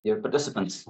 Dear participants,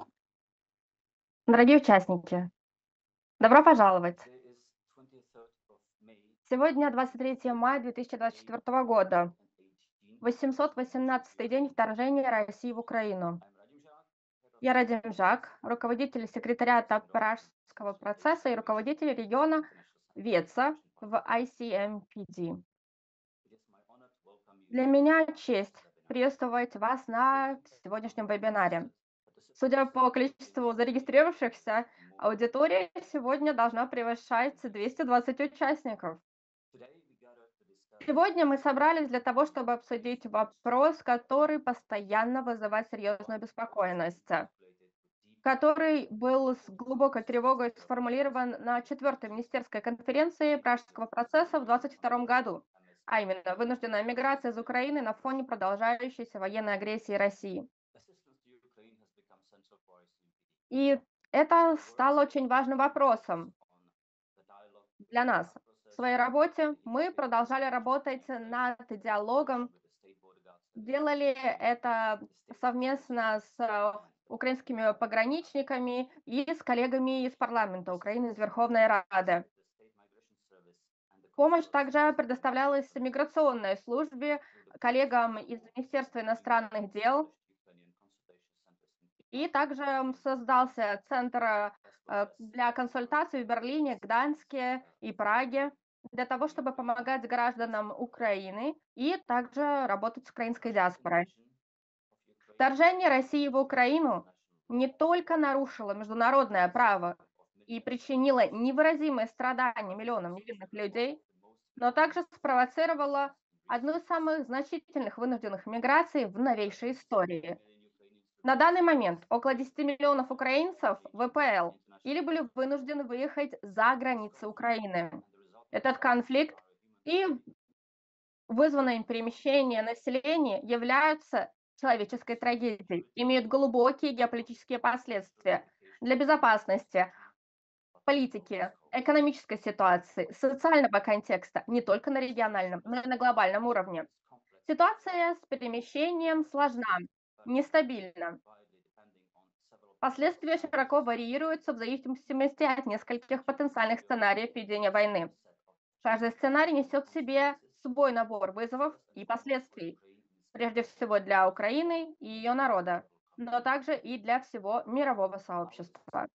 Дорогие участники, добро пожаловать! today is 23rd of May Сегодня 23 мая 2024 года, 2018. 818-й день вторжения России в Украину. I'm Radim Jha, head of Я Радим Жак, руководитель секретариата Пражского процесса и руководитель региона International Center ВЕЦа for в ICMPD. It is my honor to welcome you Для to меня this честь webinar. приветствовать вас на сегодняшнем вебинаре. Судя Participants по количеству зарегистрировавшихся, more аудитория сегодня должна превышать 220 участников. today we gathered to discuss Сегодня мы собрались для того, чтобы обсудить вопрос, который постоянно вызывает серьезную беспокойность, calculated with deep который был с глубокой тревогой сформулирован на четвертой министерской конференции Пражского процесса в 2022 году, а именно вынужденная миграция из Украины на фоне продолжающейся военной агрессии России. assistance to Ukraine has become central for ICMPD. И это стало очень важным вопросом On the dialogue для нас. В process своей работе the мы Ukrainian продолжали работать над диалогом. with the state border guard service Делали это совместно с украинскими пограничниками и с коллегами из парламента Украины, из Верховной Рады. the state migration service and the Помощь consular также service предоставлялась миграционной службе, коллегам из Министерства иностранных дел, Ukrainian consultation centers in и также создался центр для консультаций в Берлине, Гданьске и Праге для того, чтобы помогать гражданам Украины и также работать с украинской диаспорой. Вторжение России в Украину не только нарушило международное право и причинило невыразимые страдания миллионам невинных людей, но также спровоцировало одну из самых значительных вынужденных миграций в новейшей истории. На данный момент около 10 миллионов украинцев ВПЛ или были вынуждены выехать за границы Украины. Этот конфликт и вызванное им перемещение населения являются человеческой трагедией, имеют глубокие геополитические последствия для безопасности, политики, экономической ситуации, социального контекста не только на региональном, но и на глобальном уровне. Ситуация с перемещением сложна, нестабильна. Последствия широко варьируются в зависимости от нескольких потенциальных сценариев ведения войны. Каждый сценарий несет в себе свой набор вызовов и последствий, прежде всего для Украины и ее народа, но также и для всего мирового сообщества.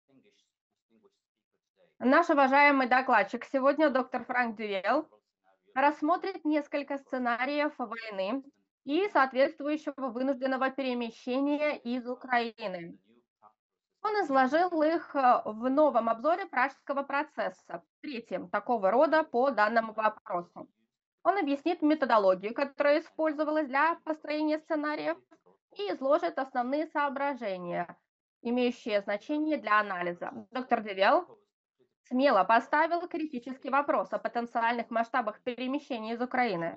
Наш уважаемый докладчик сегодня, доктор Франк Дювел, рассмотрит несколько сценариев войны и соответствующего вынужденного перемещения из Украины. Он изложил их в новом обзоре Пражского процесса, третьем такого рода по данному вопросу. Он объяснит методологию, которая использовалась для построения сценариев, и изложит основные соображения, имеющие значение для анализа. Доктор Девел смело поставил критический вопрос о потенциальных масштабах перемещения из Украины.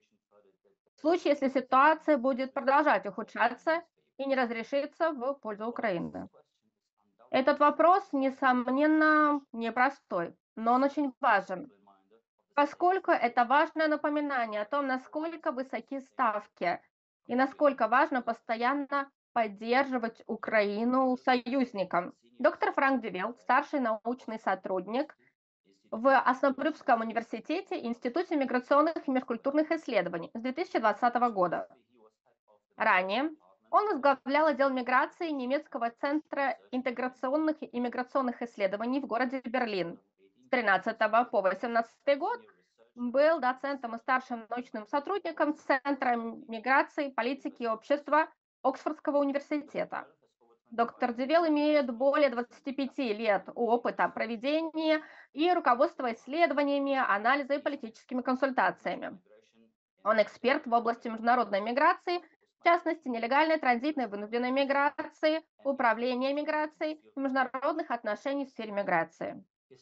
В случае, если ситуация будет продолжать ухудшаться и не разрешится в пользу Украины. Этот вопрос, несомненно, непростой, но он очень важен, поскольку это важное напоминание о том, насколько высоки ставки и насколько важно постоянно поддерживать Украину союзником. Доктор Франк Дювел, старший научный сотрудник в Оснобрюкском университете и Институте миграционных и межкультурных исследований с 2020 года. Ранее он возглавлял отдел миграции немецкого центра интеграционных и миграционных исследований в городе Берлин. С 13 по 18 год был доцентом и старшим научным сотрудником Центра миграции, политики и общества Оксфордского университета. Доктор Дювел имеет более 25 лет опыта проведения и руководства исследованиями, анализа и политическими консультациями. Он эксперт в области международной миграции, в частности, нелегальной, транзитной, вынужденной миграции, управления миграцией и международных отношений в сфере миграции.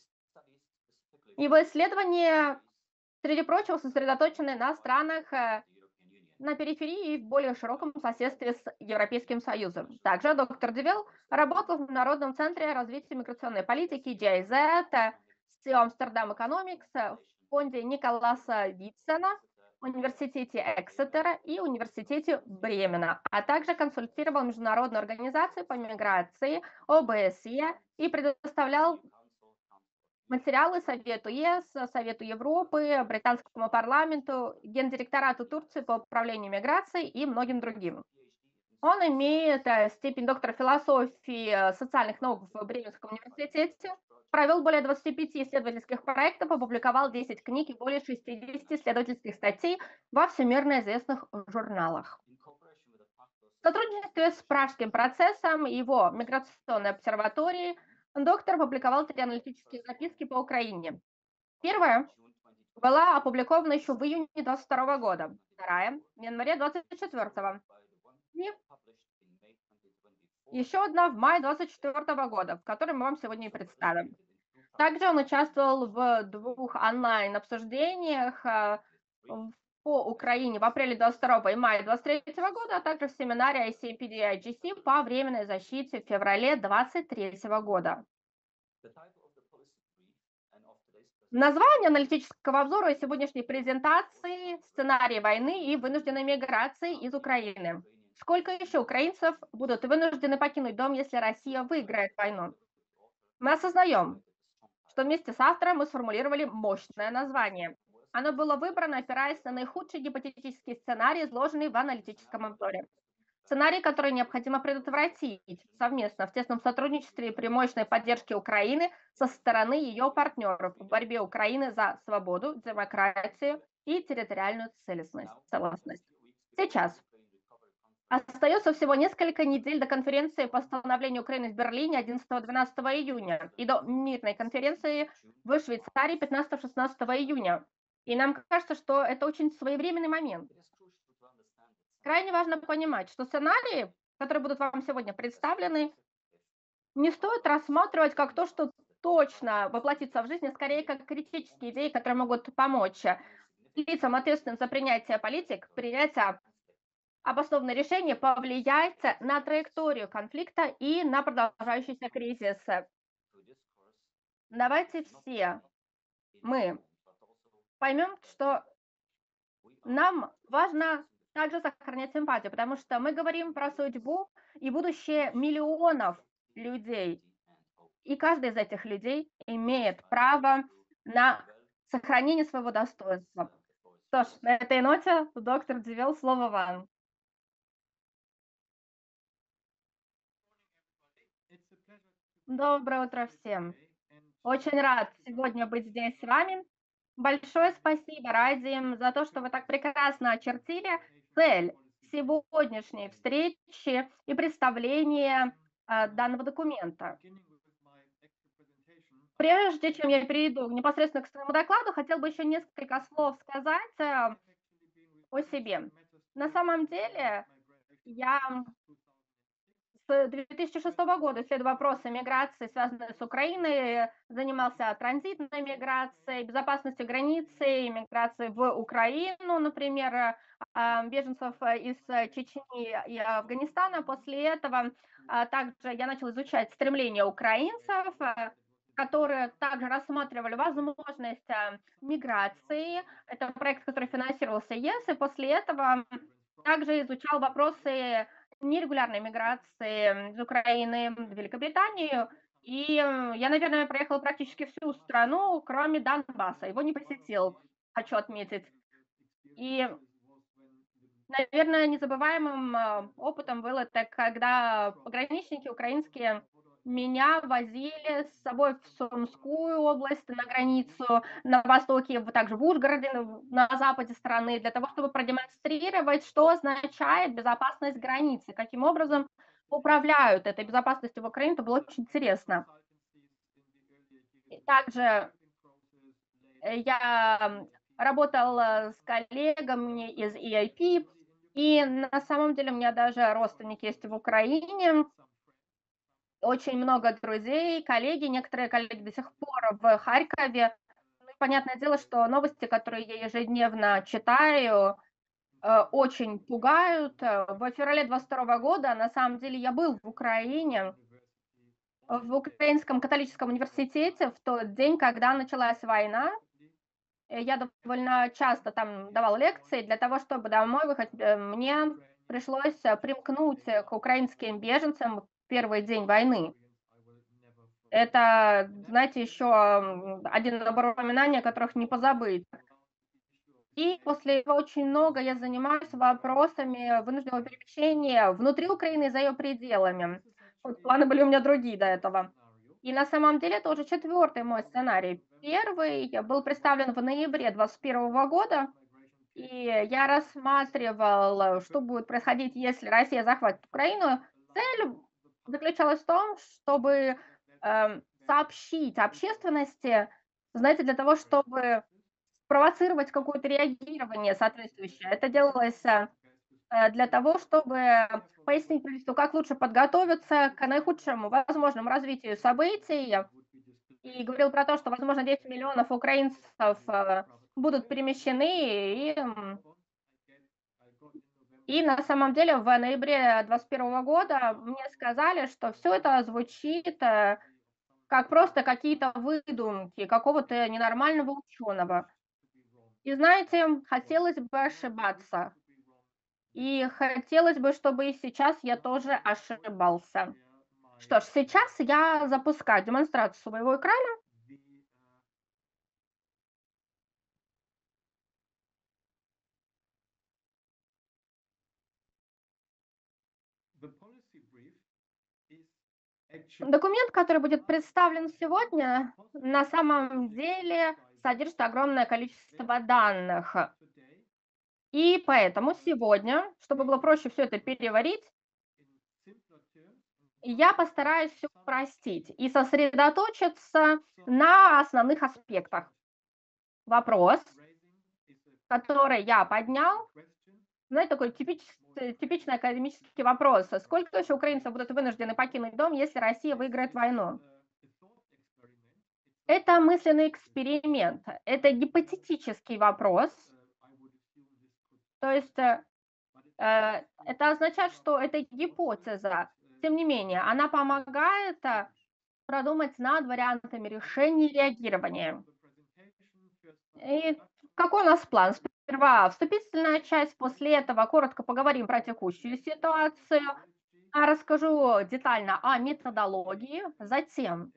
Его исследования, среди прочего, сосредоточены на странах на периферии и в более широком соседстве с Европейским Союзом. Также доктор Дювел работал в Международном центре развития миграционной политики GIZ, с Amsterdam Economics, в фонде Николаса Витсена, университете Эксетера и университете Бремена, а также консультировал международную организацию по миграции ОБСЕ и предоставлял материалы Совету ЕС, Совету Европы, британскому парламенту, Гендиректорату Турции по управлению миграцией и многим другим. Он имеет степень доктора философии социальных наук в Бременском университете, провел более 25 исследовательских проектов, опубликовал 10 книг и более 60 исследовательских статей во всемирно известных журналах. В сотрудничестве с Пражским процессом и его миграционной обсерваторией доктор опубликовал 3 аналитические записки по Украине. Первая была опубликована еще в июне 2022 года, вторая в январе 2024 и еще одна в мае 2024 года, в которой мы вам сегодня и представим. Также он участвовал в 2 онлайн-обсуждениях по Украине в апреле 2022 и мае 2023 года, а также в семинаре ICPD-IGC по временной защите в феврале 2023 года. Название аналитического обзора и сегодняшней презентации «Сценарий войны и вынужденной миграции из Украины». Сколько еще украинцев будут вынуждены покинуть дом, если Россия выиграет войну? Мы осознаем, что вместе с автором мы сформулировали мощное название. Оно было выбрано, опираясь на наихудший гипотетический сценарий, изложенный в аналитическом обзоре. Сценарий, который необходимо предотвратить совместно в тесном сотрудничестве и при мощной поддержке Украины со стороны ее партнеров в борьбе Украины за свободу, демократию и территориальную целостность. Сейчас остается всего несколько недель до конференции по становлению Украины в Берлине 11-12 июня и до мирной конференции в Швейцарии 15-16 июня. И нам кажется, что это очень своевременный момент. Крайне важно понимать, что сценарии, которые будут вам сегодня представлены, не стоит рассматривать как то, что точно воплотится в жизнь, а скорее как критические идеи, которые могут помочь лицам, ответственным за принятие политик, принятие обоснованное решение повлиять на траекторию конфликта и на продолжающийся кризис. Давайте все мы поймем, что нам важно также сохранять эмпатию, потому что мы говорим про судьбу и будущее миллионов людей. И каждый из этих людей имеет право на сохранение своего достоинства. Что ж, на этой ноте, доктор Дивел, слово вам. Доброе утро всем. Очень рад сегодня быть здесь с вами. Большое спасибо, Радим, за то, что вы так прекрасно очертили цель сегодняшней встречи и представления данного документа. Прежде чем я перейду непосредственно к своему докладу, хотел бы еще несколько слов сказать о себе. На самом деле, я с 2006 года исследую вопросы миграции, связанные с Украиной, занимался транзитной миграцией, безопасностью границы, миграцией в Украину, например, беженцев из Чечни и Афганистана. После этого также я начал изучать стремления украинцев, которые также рассматривали возможность миграции. Это проект, который финансировался ЕС, и после этого также изучал вопросы нерегулярной миграции из Украины в Великобританию. И я, наверное, проехала практически всю страну, кроме Донбасса. Его не посетил, хочу отметить. И, наверное, незабываемым опытом было это, когда пограничники украинские меня возили с собой в Сумскую область, на границу, на востоке, также в Ужгороде, на западе страны, для того, чтобы продемонстрировать, что означает безопасность границы, каким образом управляют этой безопасностью в Украине. Это было очень интересно. И также я работал с коллегами из EIP, и на самом деле у меня даже родственники есть в Украине, очень много друзей, коллеги, некоторые коллеги до сих пор в Харькове. Ну, и понятное дело, что новости, которые я ежедневно читаю, очень пугают. В феврале 22 года, на самом деле, я был в Украине, в Украинском католическом университете в тот день, когда началась война. я довольно часто там давал лекции. Для того, чтобы домой выходить, мне пришлось примкнуть к украинским беженцам в первый день войны. Это, знаете, еще один набор упоминаний, о которых не позабыть. И после этого очень много я занимаюсь вопросами вынужденного перемещения внутри Украины и за ее пределами. Вот планы были у меня другие до этого. И на самом деле это уже четвертый мой сценарий. Первый был представлен в ноябре 2021 года, и я рассматривал, что будет происходить, если Россия захватит Украину. Цель заключалась в том, чтобы сообщить общественности, знаете, для того, чтобы спровоцировать какое-то реагирование соответствующее. Это делалось для того, чтобы пояснить правительству, как лучше подготовиться к наихудшему возможному развитию событий. И говорил про то, что, возможно, 10 миллионов украинцев будут перемещены. И на самом деле в ноябре 2021 года мне сказали, что все это звучит как просто какие-то выдумки какого-то ненормального ученого. И знаете, хотелось бы ошибаться. И хотелось бы, чтобы и сейчас я тоже ошибался. Что ж, сейчас я запускаю демонстрацию своего экрана. Документ, который будет представлен сегодня, на самом деле содержит огромное количество данных. И поэтому сегодня, чтобы было проще все это переварить, я постараюсь все упростить и сосредоточиться на основных аспектах. Вопрос, который я поднял, знаете, такой типичный академический вопрос. Сколько еще украинцев будут вынуждены покинуть дом, если Россия выиграет войну? Это мысленный эксперимент, это гипотетический вопрос. То есть это означает, что это гипотеза. Тем не менее, она помогает продумать над вариантами решения и реагирования. И какой у нас план? Сперва вступительная часть, после этого коротко поговорим про текущую ситуацию, расскажу детально о методологии, затем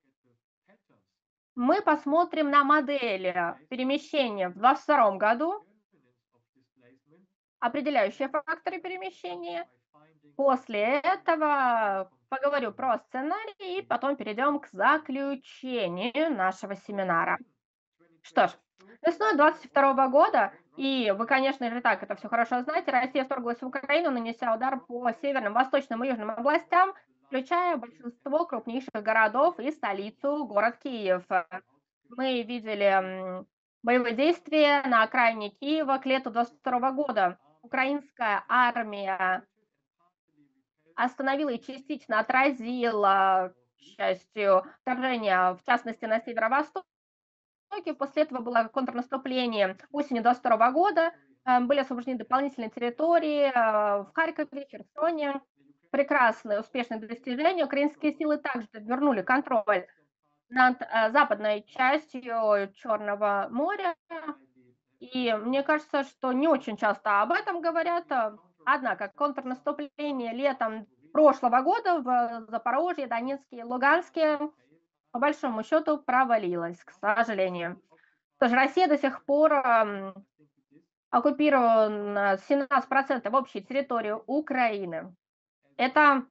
мы посмотрим на модели перемещения в 2022 году, определяющие факторы перемещения. После этого поговорю про сценарий и потом перейдем к заключению нашего семинара. Что ж, весной 2022 года, и вы, конечно же, так это все хорошо знаете, Россия вторглась в Украину, нанеся удар по северным, восточным и южным областям, включая большинство крупнейших городов и столицу, город Киев. Мы видели боевые действия на окраине Киева к лету 2022 года. Украинская армия остановила и частично отразила, к счастью, вторжение, в частности, на северо-восток. После этого было контрнаступление осенью 2022 года. Были освобождены дополнительные территории в Харькове, Херсоне. Прекрасные, успешные достижения. Украинские силы также вернули контроль над западной частью Черного моря. И мне кажется, что не очень часто об этом говорят. Однако контрнаступление летом прошлого года в Запорожье, Донецке и Луганске по большому счету провалилась, к сожалению. Тоже Россия до сих пор оккупирована 17% общей территории Украины. Это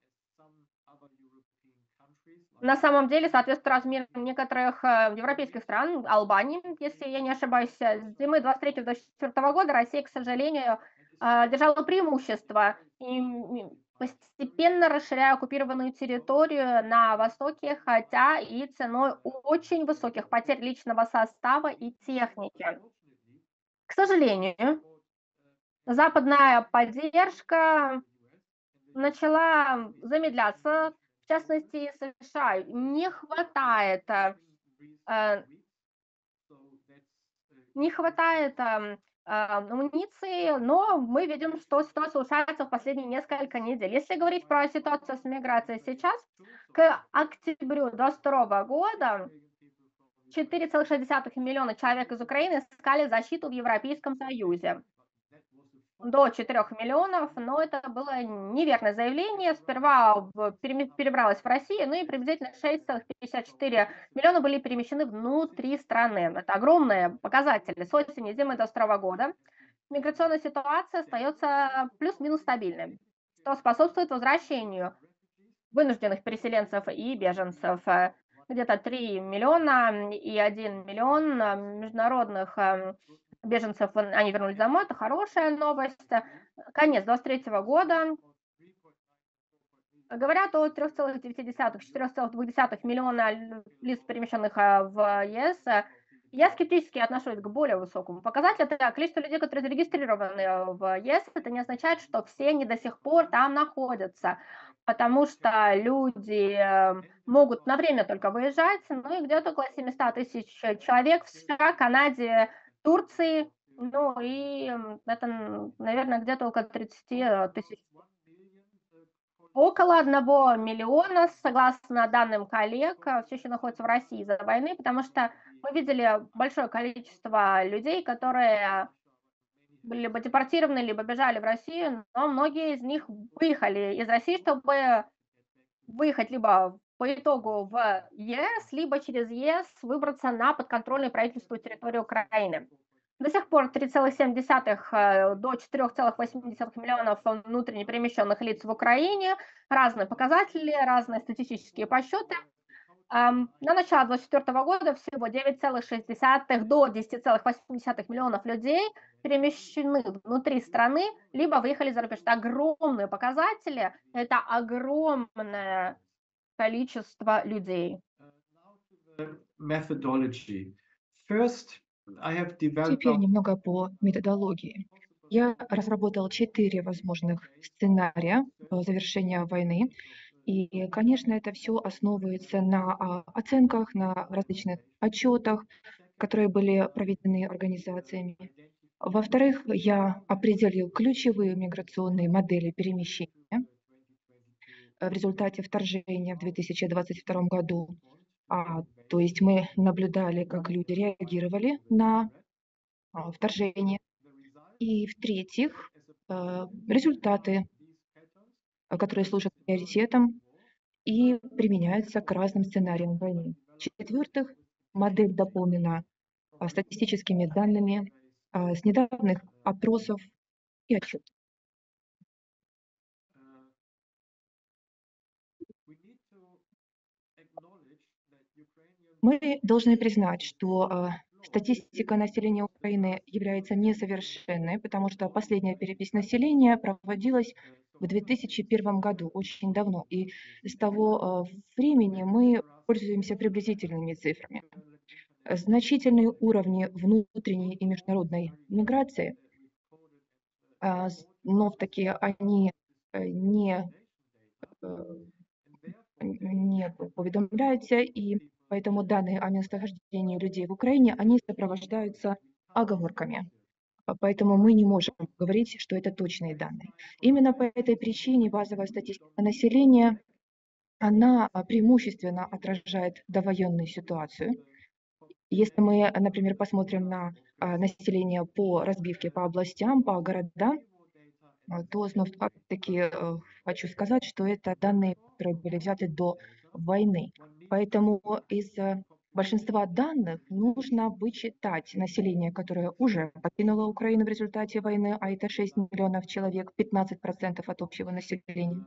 на самом деле соответствует размерам некоторых европейских стран, Албании, если я не ошибаюсь. С зимы 23-24 года Россия, к сожалению, держала преимущество и постепенно расширяя оккупированную территорию на востоке, хотя и ценой очень высоких потерь личного состава и техники. К сожалению, западная поддержка начала замедляться, в частности, США. Не хватает амуниции, но мы видим, что ситуация улучшается в последние несколько недель. Если говорить про ситуацию с миграцией сейчас, к октябрю 2022 года 4,6 миллиона человек из Украины искали защиту в Европейском Союзе. До 4 миллионов, но это было неверное заявление. Сперва перебралось в Россию, ну и приблизительно 6,54 миллиона были перемещены внутри страны. Это огромные показатели. С осени зимы до 2022 года миграционная ситуация остается плюс-минус стабильной, что способствует возвращению вынужденных переселенцев и беженцев. Где-то 3 миллиона и 1 миллион международных беженцев, они вернулись домой, это хорошая новость. Конец 2023 года. Говорят о 3,9-4,2 миллиона лиц, перемещенных в ЕС. Я скептически отношусь к более высокому показателю. Это количество людей, которые зарегистрированы в ЕС. Это не означает, что все они до сих пор там находятся, потому что люди могут на время только выезжать, ну и где-то около 700 тысяч человек в США, Канаде, Турции, ну и это, наверное, где-то около 30 тысяч. Около 1 миллиона, согласно данным коллег, все еще находятся в России из-за войны, потому что мы видели большое количество людей, которые были либо депортированы, либо бежали в Россию, но многие из них выехали из России, чтобы выехать либо по итогу в ЕС, либо через ЕС выбраться на подконтрольную правительству территорию Украины. До сих пор 3,7 до 4,8 миллионов внутренне перемещенных лиц в Украине, разные показатели, разные статистические подсчеты. На начало 2024 года всего 9,6 до 10,8 миллионов людей перемещены внутри страны, либо выехали за рубеж. Это огромные показатели, это огромное количество людей. Methodology. First, I have developed Теперь немного по методологии. Я разработал 4 возможных сценария завершения войны. И, конечно, это все основывается на оценках, на различных отчетах, которые были проведены организациями. Во-вторых, я определил ключевые миграционные модели перемещения в результате вторжения в 2022 году. То есть мы наблюдали, как люди реагировали на вторжение. И в-третьих, результаты, которые служат приоритетом и применяются к разным сценариям войны. В-четвертых, модель дополнена статистическими данными с недавних опросов и отчетов. Мы должны признать, что статистика населения Украины является несовершенной, потому что последняя перепись населения проводилась в 2001 году, очень давно. И с того времени мы пользуемся приблизительными цифрами. Значительные уровни внутренней и международной миграции, но такие они не поведомляются, и поэтому данные о местонахождении людей в Украине, они сопровождаются оговорками. Поэтому мы не можем говорить, что это точные данные. Именно по этой причине базовая статистика населения, она преимущественно отражает довоенную ситуацию. Если мы, например, посмотрим на население по разбивке по областям, по городам, то опять-таки хочу сказать, что это данные, которые были взяты до войны. Поэтому из большинства данных нужно вычитать население, которое уже покинуло Украину в результате войны, а это 6 миллионов человек, 15% от общего населения.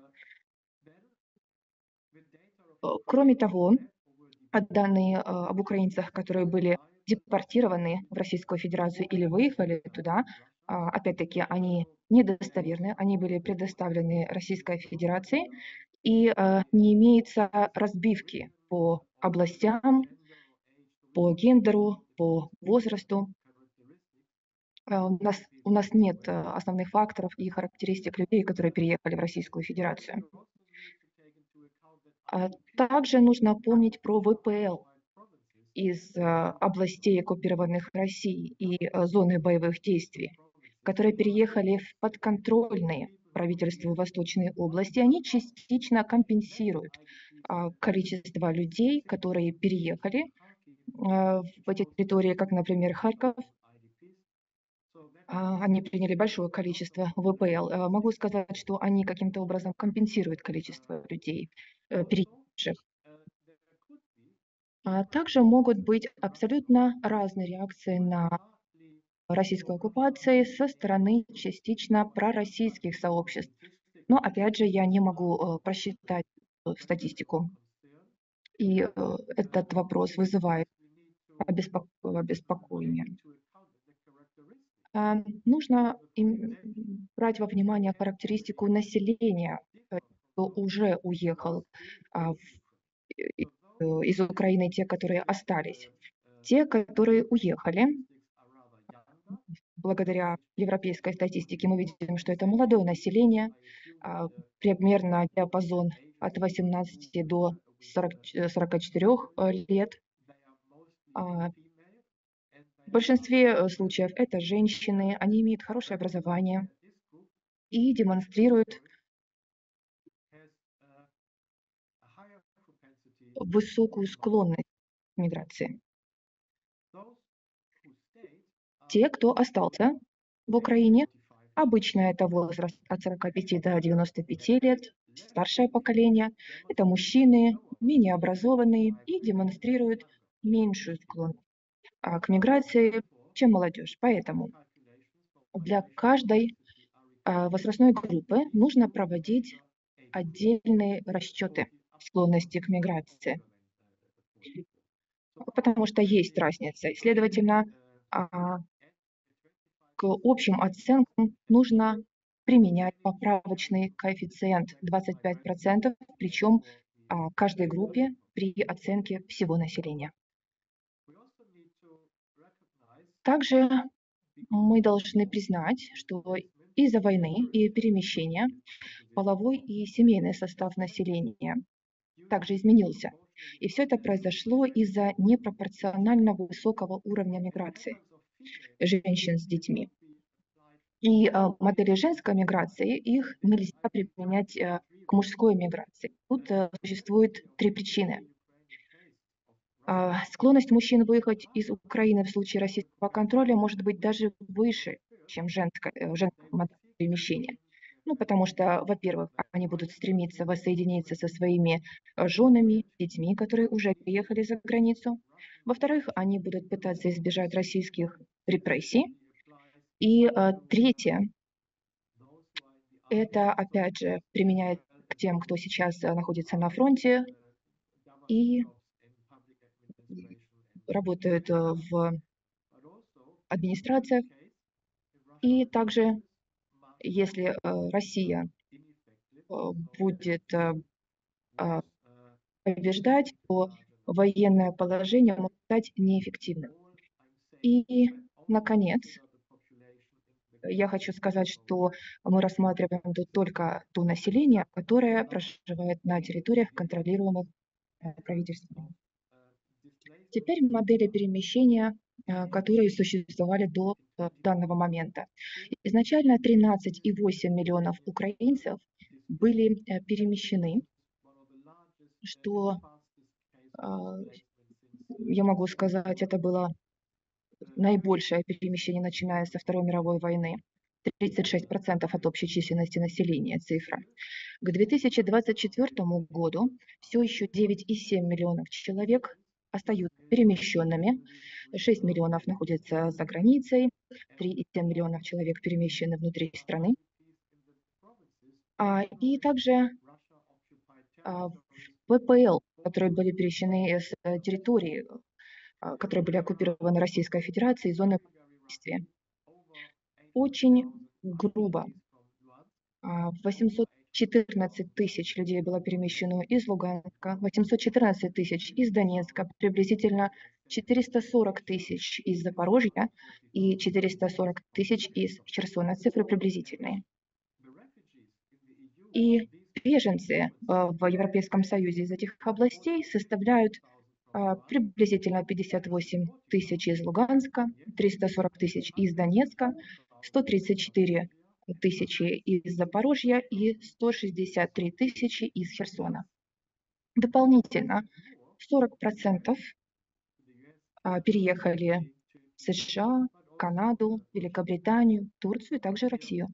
Кроме того, данные об украинцах, которые были депортированы в Российскую Федерацию или выехали туда, опять-таки, они недостоверны, они были предоставлены Российской Федерации, и не имеется разбивки по областям, по гендеру, по возрасту. У нас нет основных факторов и характеристик людей, которые переехали в Российскую Федерацию. Также нужно помнить про ВПЛ из областей, оккупированных Россией, и зоны боевых действий, которые переехали в подконтрольные правительству Восточной области. Они частично компенсируют количество людей, которые переехали в эти территории, как, например, Харьков. Они приняли большое количество ВПЛ. Могу сказать, что они каким-то образом компенсируют количество людей, переехавших. Также могут быть абсолютно разные реакции на российскую оккупацию со стороны частично пророссийских сообществ. Но опять же, я не могу просчитать статистику. И этот вопрос вызывает обеспокоение. Нужно брать во внимание характеристику населения, кто уже уехал из Украины, те, которые остались. Те, которые уехали, благодаря европейской статистике мы видим, что это молодое население, примерно диапазон от 18 до 44 лет. В большинстве случаев это женщины, они имеют хорошее образование и демонстрируют высокую склонность к миграции. Те, кто остался в Украине, обычно это возраст от 45 до 95 лет, старшее поколение, это мужчины, менее образованные и демонстрируют меньшую склонность к миграции, чем молодежь. Поэтому для каждой возрастной группы нужно проводить отдельные расчеты склонности к миграции, потому что есть разница. И, следовательно, к общим оценкам нужно применять поправочный коэффициент 25%, причем каждой группе при оценке всего населения. Также мы должны признать, что из-за войны и перемещения половой и семейный состав населения также изменился. И все это произошло из-за непропорционально высокого уровня миграции женщин с детьми. И модели женской миграции, их нельзя применять к мужской миграции. Тут существует три причины. Склонность мужчин выехать из Украины в случае российского контроля может быть даже выше, чем женская модель перемещения. Потому что, во-первых, они будут стремиться воссоединиться со своими женами, детьми, которые уже переехали за границу. Во-вторых, они будут пытаться избежать российских репрессий. И третье, это опять же применяет к тем, кто сейчас находится на фронте и работают в администрациях. И также, если Россия будет побеждать, то военное положение может стать неэффективным. И, наконец, я хочу сказать, что мы рассматриваем тут только то население, которое проживает на территориях, контролируемых правительством. Теперь модели перемещения, которые существовали до данного момента. Изначально 13,8 миллионов украинцев были перемещены, что, я могу сказать, это было наибольшее перемещение, начиная со Второй мировой войны. 36% от общей численности населения цифра. К 2024 году все еще 9,7 миллионов человек остаются перемещенными, 6 миллионов находятся за границей, 3,7 миллионов человек перемещены внутри страны. И также ВПЛ, которые были перемещены с территории, которые были оккупированы Российской Федерацией, зоны действия. Очень грубо. 814 тысяч людей было перемещено из Луганска, 814 тысяч из Донецка, приблизительно 440 тысяч из Запорожья и 440 тысяч из Херсона. Цифры приблизительные. И беженцы в Европейском Союзе из этих областей составляют приблизительно 58 тысяч из Луганска, 340 тысяч из Донецка, 134 тысячи из Запорожья и 163 тысячи из Херсона. Дополнительно 40% переехали в США, Канаду, Великобританию, Турцию и также Россию.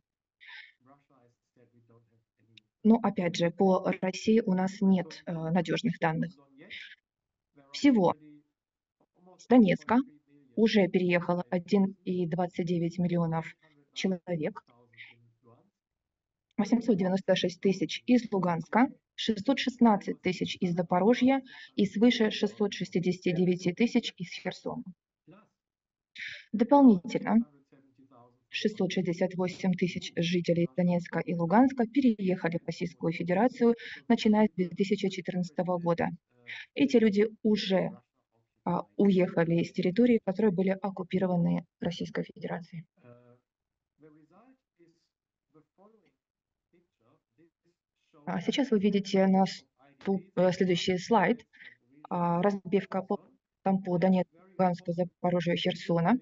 Но опять же, по России у нас нет надежных данных. Всего с Донецка уже переехало 1,29 миллионов человек, 896 тысяч из Луганска, 616 тысяч из Запорожья и свыше 669 тысяч из Херсона. Дополнительно 668 тысяч жителей Донецка и Луганска переехали в Российскую Федерацию, начиная с 2014 года. Эти люди уже уехали из территорий, которые были оккупированы Российской Федерацией. Сейчас вы видите следующий слайд, разбивка по Донецку, Луганску, Запорожью, Херсона.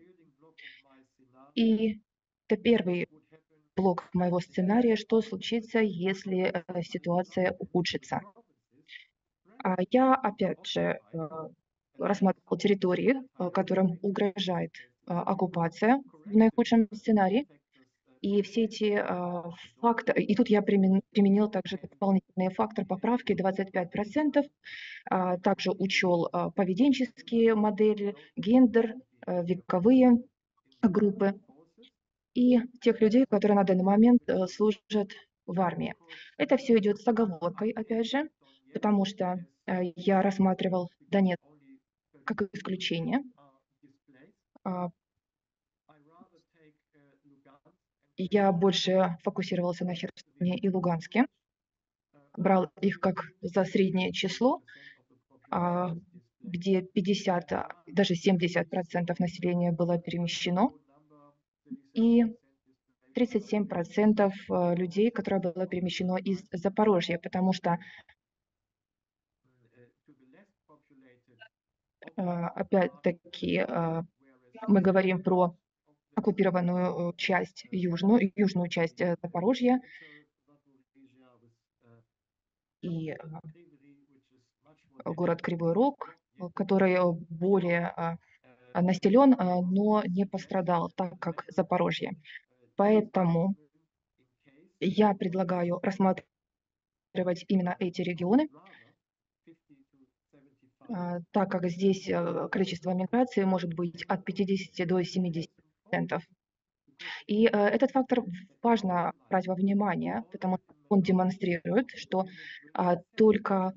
И это первый блок моего сценария, что случится, если ситуация ухудшится. Я, опять же, рассматривал территории, которым угрожает оккупация в наихудшем сценарии. И все эти факторы, и тут я применил также дополнительные факторы поправки 25%, также учел поведенческие модели, гендер, вековые группы и тех людей, которые на данный момент служат в армии. Это все идет с оговоркой, опять же, потому что я рассматривал Донецк как исключение. Я больше фокусировался на Херсоне и Луганске, брал их как за среднее число, где 50, даже 70% населения было перемещено, и 37% людей, которые было перемещено из Запорожья, потому что, опять-таки, мы говорим про оккупированную часть, южную часть Запорожья и город Кривой Рог, который более населен, но не пострадал, так как Запорожье. Поэтому я предлагаю рассматривать именно эти регионы, так как здесь количество миграции может быть от 50 до 70%. И этот фактор важно брать во внимание, потому что он демонстрирует, что только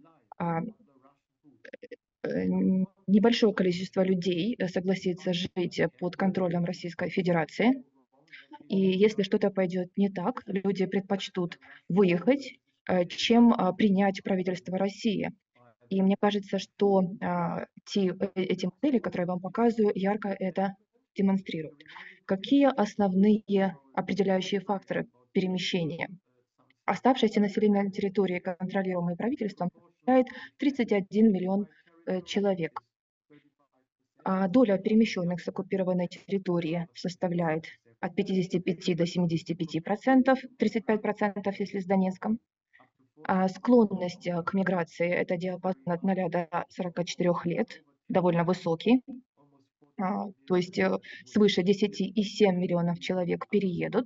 небольшое количество людей согласится жить под контролем Российской Федерации. И если что-то пойдет не так, люди предпочтут выехать, чем принять правительство России. И мне кажется, что эти модели, которые я вам показываю, ярко это демонстрируют. Какие основные определяющие факторы перемещения? Оставшееся население на территории, контролируемой правительством, составляет 31 миллион человек. Доля перемещенных с оккупированной территории составляет от 55 до 75%, 35%, если с Донецком. Склонность к миграции – это диапазон от 0 до 44 лет, довольно высокий. То есть свыше 10,7 миллионов человек переедут.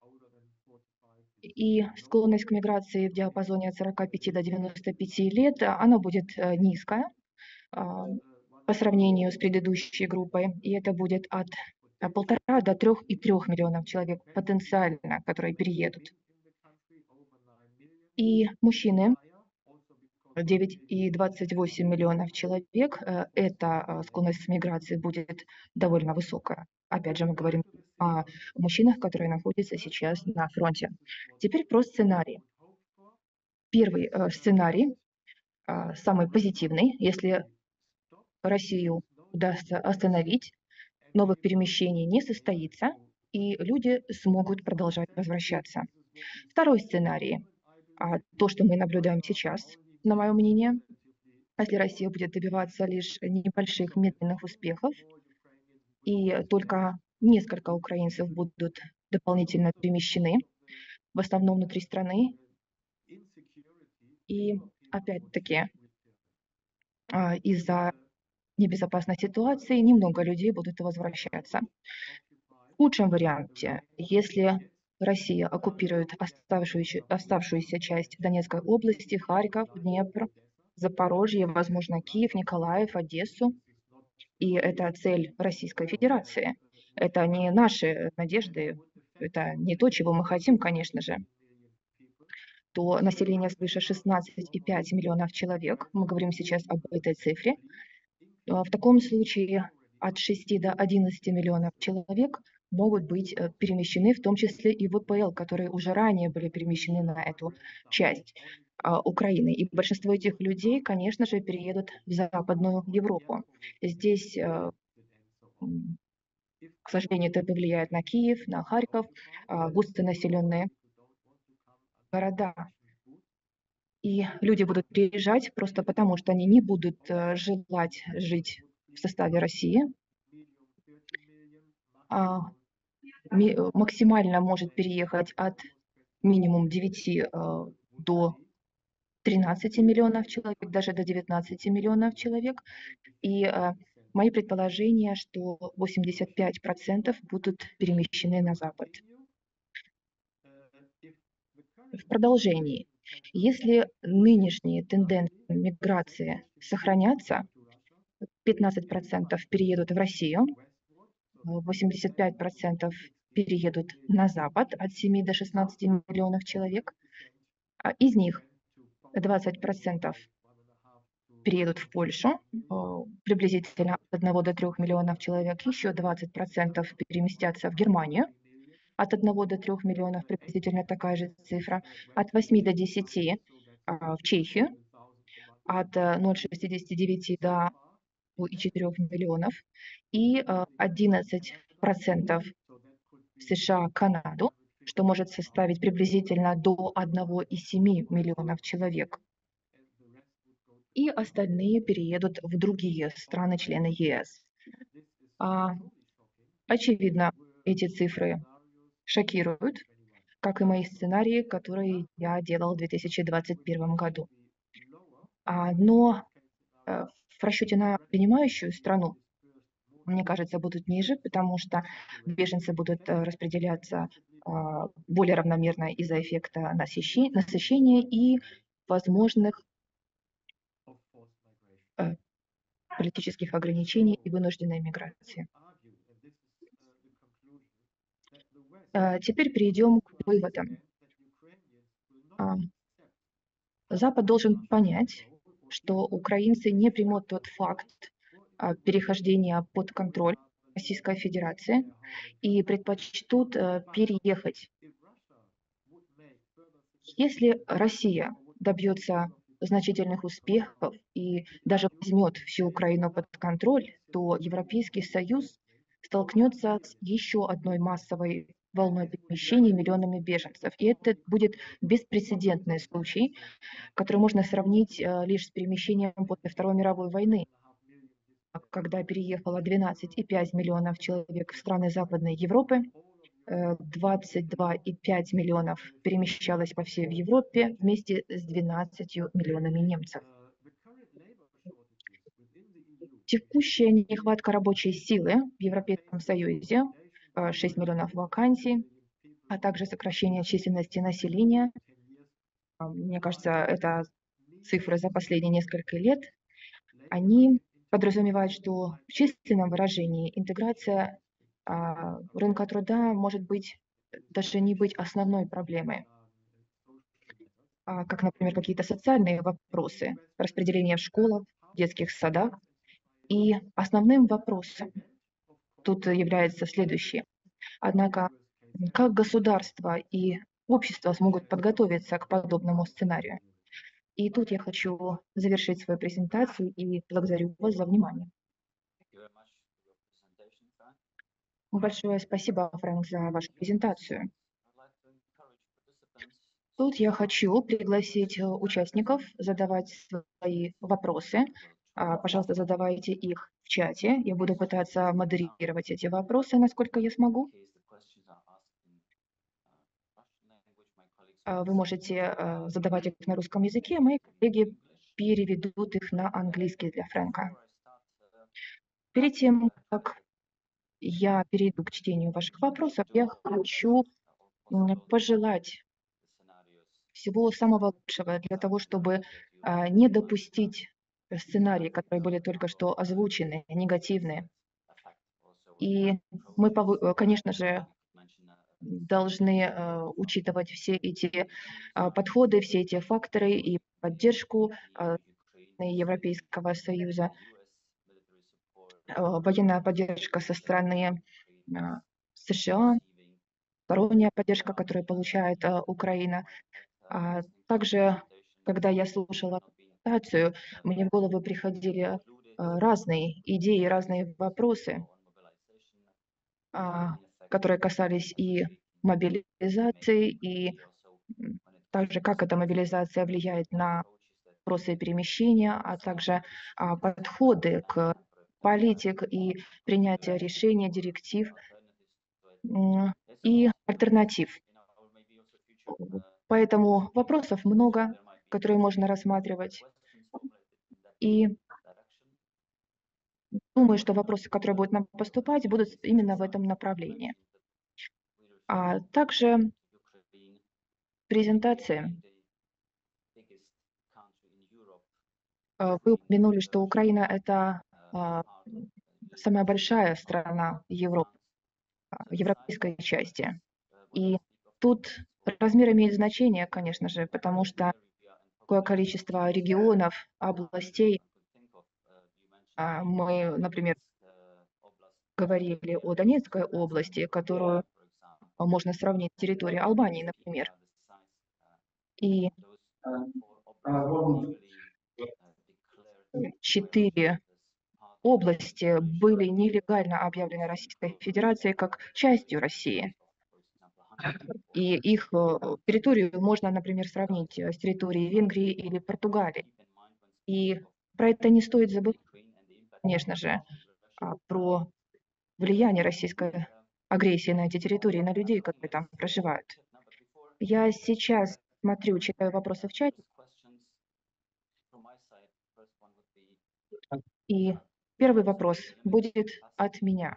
И склонность к миграции в диапазоне от 45 до 95 лет, она будет низкая по сравнению с предыдущей группой. И это будет от 1,5 до 3,3 миллионов человек потенциально, которые переедут. И мужчины 9,28 миллионов человек, эта склонность к миграции будет довольно высокая. Опять же, мы говорим о мужчинах, которые находятся сейчас на фронте. Теперь про сценарий. Первый сценарий, самый позитивный, если Россию удастся остановить, новых перемещений не состоится, и люди смогут продолжать возвращаться. Второй сценарий, то, что мы наблюдаем сейчас, на мое мнение, если Россия будет добиваться лишь небольших медленных успехов, и только несколько украинцев будут дополнительно перемещены, в основном внутри страны, и опять-таки из-за небезопасной ситуации, немного людей будут возвращаться. В худшем варианте, если Россия оккупирует оставшуюся часть Донецкой области, Харьков, Днепр, Запорожье, возможно, Киев, Николаев, Одессу, и это цель Российской Федерации. Это не наши надежды, это не то, чего мы хотим, конечно же. То население свыше 16,5 миллионов человек, мы говорим сейчас об этой цифре, в таком случае от 6 до 11 миллионов человек могут быть перемещены, в том числе и ВПЛ, которые уже ранее были перемещены на эту часть Украины. И большинство этих людей, конечно же, переедут в Западную Европу. Здесь, к сожалению, это повлияет на Киев, на Харьков, густонаселенные города. И люди будут приезжать просто потому, что они не будут желать жить в составе России. Максимально может переехать от минимум 9 до 13 миллионов человек, даже до 19 миллионов человек. И мои предположения, что 85% будут перемещены на Запад. В продолжении, если нынешние тенденции миграции сохранятся, 15% переедут в Россию, 85% переедут на Запад, от 7 до 16 миллионов человек. Из них 20% переедут в Польшу, приблизительно от 1 до 3 миллионов человек. Еще 20% переместятся в Германию, от 1 до 3 миллионов, приблизительно такая же цифра. От 8 до 10 в Чехию, от 0,69 до 4 миллионов. И 11% в США, Канаду, что может составить приблизительно до 1,7 миллионов человек. И остальные переедут в другие страны-члены ЕС. Очевидно, эти цифры шокируют, как и мои сценарии, которые я делал в 2021 году. Но в расчете на принимающую страну, мне кажется, будут ниже, потому что беженцы будут распределяться более равномерно из-за эффекта насыщения и возможных политических ограничений и вынужденной миграции. Теперь перейдем к выводам. Запад должен понять, что украинцы не примут тот факт перехождения под контроль Российской Федерации и предпочтут переехать. Если Россия добьется значительных успехов и даже возьмет всю Украину под контроль, то Европейский Союз столкнется с еще одной массовой волной перемещений миллионами беженцев. И это будет беспрецедентный случай, который можно сравнить лишь с перемещением после Второй мировой войны, когда переехало 12,5 миллионов человек в страны Западной Европы, 22,5 миллионов перемещалось по всей Европе вместе с 12 миллионами немцев. Текущая нехватка рабочей силы в Европейском Союзе, 6 миллионов вакансий, а также сокращение численности населения. Мне кажется, это цифры за последние несколько лет. Они подразумевают, что в численном выражении интеграция рынка труда может быть даже не быть основной проблемой, как, например, какие-то социальные вопросы, распределение в школах, детских садах. И основным вопросом тут является следующее. Однако, как государство и общество смогут подготовиться к подобному сценарию? И тут я хочу завершить свою презентацию и благодарю вас за внимание. Большое спасибо, Фрэнк, за вашу презентацию. Тут я хочу пригласить участников задавать свои вопросы. Пожалуйста, задавайте их в чате. Я буду пытаться модерировать эти вопросы, насколько я смогу. Вы можете задавать их на русском языке, а мои коллеги переведут их на английский для Фрэнка. Перед тем, как я перейду к чтению ваших вопросов, я хочу пожелать всего самого лучшего для того, чтобы не допустить сценарии, которые были только что озвучены, негативные. И мы, конечно же, должны учитывать все эти подходы, все эти факторы и поддержку Европейского Союза, военная поддержка со стороны США, сторонняя поддержка, которую получает Украина. Также, когда я слушала презентацию, мне в голову приходили разные идеи, разные вопросы, которые касались и мобилизации, и также как эта мобилизация влияет на вопросы перемещения, а также подходы к политик и принятия решений, директив и альтернатив. Поэтому вопросов много, которые можно рассматривать. И думаю, что вопросы, которые будут нам поступать, будут именно в этом направлении. Также в презентации вы упомянули, что Украина — это самая большая страна Европы, европейской части. И тут размер имеет значение, конечно же, потому что такое количество регионов, областей. Мы, например, говорили о Донецкой области, которую можно сравнить с территорией Албании, например. И 4 области были нелегально объявлены Российской Федерацией как частью России. И их территорию можно, например, сравнить с территорией Венгрии или Португалии. И про это не стоит забывать, конечно же, про влияние российской агрессии на эти территории, на людей, которые там проживают. Я сейчас смотрю, читаю вопросы в чате, и первый вопрос будет от меня.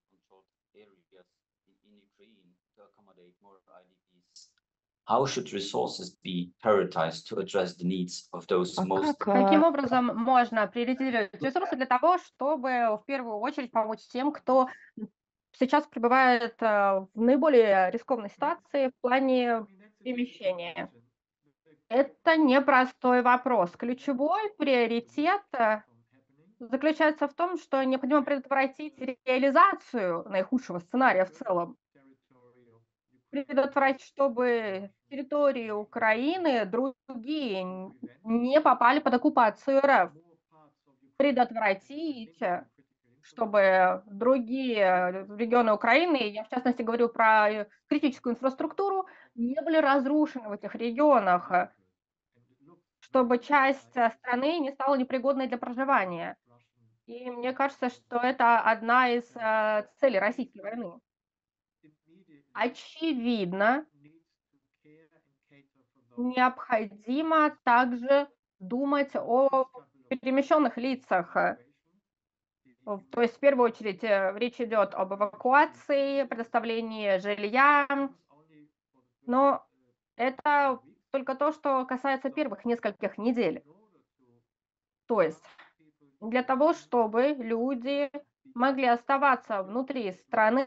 How should resources be prioritized to address the needs of those most Каким образом можно приоритизировать ресурсы для того, чтобы в первую очередь помочь тем, кто сейчас пребывает в наиболее рискованной ситуации в плане перемещения? Это непростой вопрос. Ключевой приоритет заключается в том, что необходимо предотвратить реализацию наихудшего сценария в целом. Предотвратить, чтобы территории Украины другие не попали под оккупацию РФ. Предотвратить, чтобы другие регионы Украины, я в частности говорю про критическую инфраструктуру, не были разрушены в этих регионах, чтобы часть страны не стала непригодной для проживания. И мне кажется, что это одна из целей российской войны. Очевидно, необходимо также думать о перемещенных лицах. То есть, в первую очередь, речь идет об эвакуации, предоставлении жилья, но это только то, что касается первых нескольких недель. То есть, для того, чтобы люди могли оставаться внутри страны,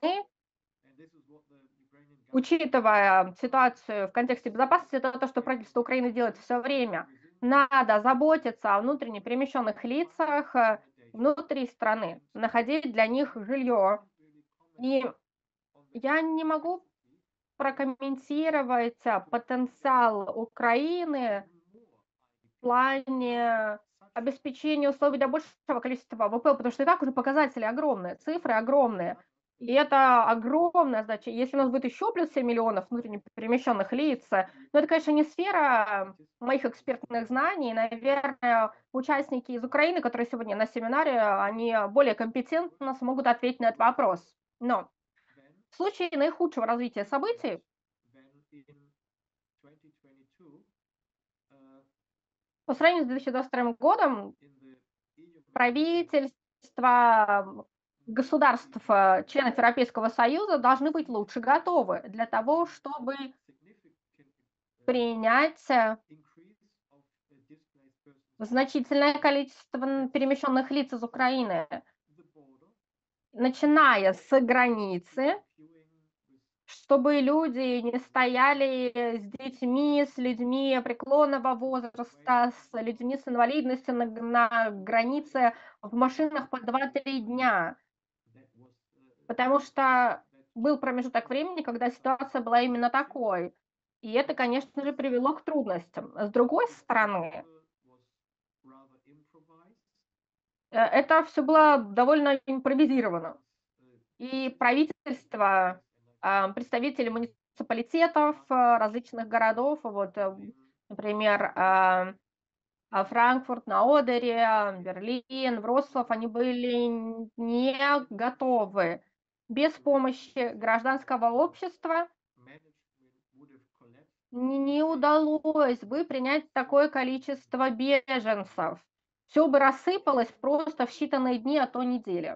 учитывая ситуацию в контексте безопасности, это то, что правительство Украины делает все время. Надо заботиться о внутренне перемещенных лицах внутри страны, находить для них жилье. И я не могу прокомментировать потенциал Украины в плане обеспечения условий для большего количества ВВП, потому что и так уже показатели огромные, цифры огромные. И это огромная задача. Если у нас будет еще плюс 7 миллионов внутренне перемещенных лиц, но это, конечно, не сфера моих экспертных знаний. Наверное, участники из Украины, которые сегодня на семинаре, они более компетентно смогут ответить на этот вопрос. Но в случае наихудшего развития событий по сравнению с 2022 годом правительство правительства государств, членов Европейского Союза должны быть лучше готовы для того, чтобы принять значительное количество перемещенных лиц из Украины, начиная с границы, чтобы люди не стояли с детьми, с людьми преклонного возраста, с людьми с инвалидностью на границе в машинах по 2-3 дня. Потому что был промежуток времени, когда ситуация была именно такой. И это, конечно же, привело к трудностям. С другой стороны, это все было довольно импровизировано. И правительство, представители муниципалитетов различных городов, вот, например, Франкфурт на Одере, Берлин, Вроцлав, они были не готовы. Без помощи гражданского общества не удалось бы принять такое количество беженцев. Все бы рассыпалось просто в считанные дни, а то недели.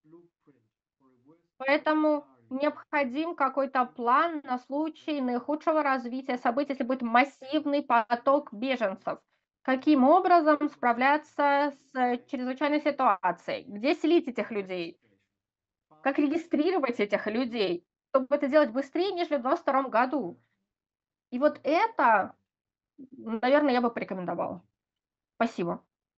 Поэтому необходим какой-то план на случай наихудшего развития событий, если будет массивный поток беженцев. Каким образом справляться с чрезвычайной ситуацией? Где селить этих людей? Как регистрировать этих людей, чтобы это делать быстрее, нежели в 2022 году? И вот это, наверное, я бы порекомендовала. Спасибо.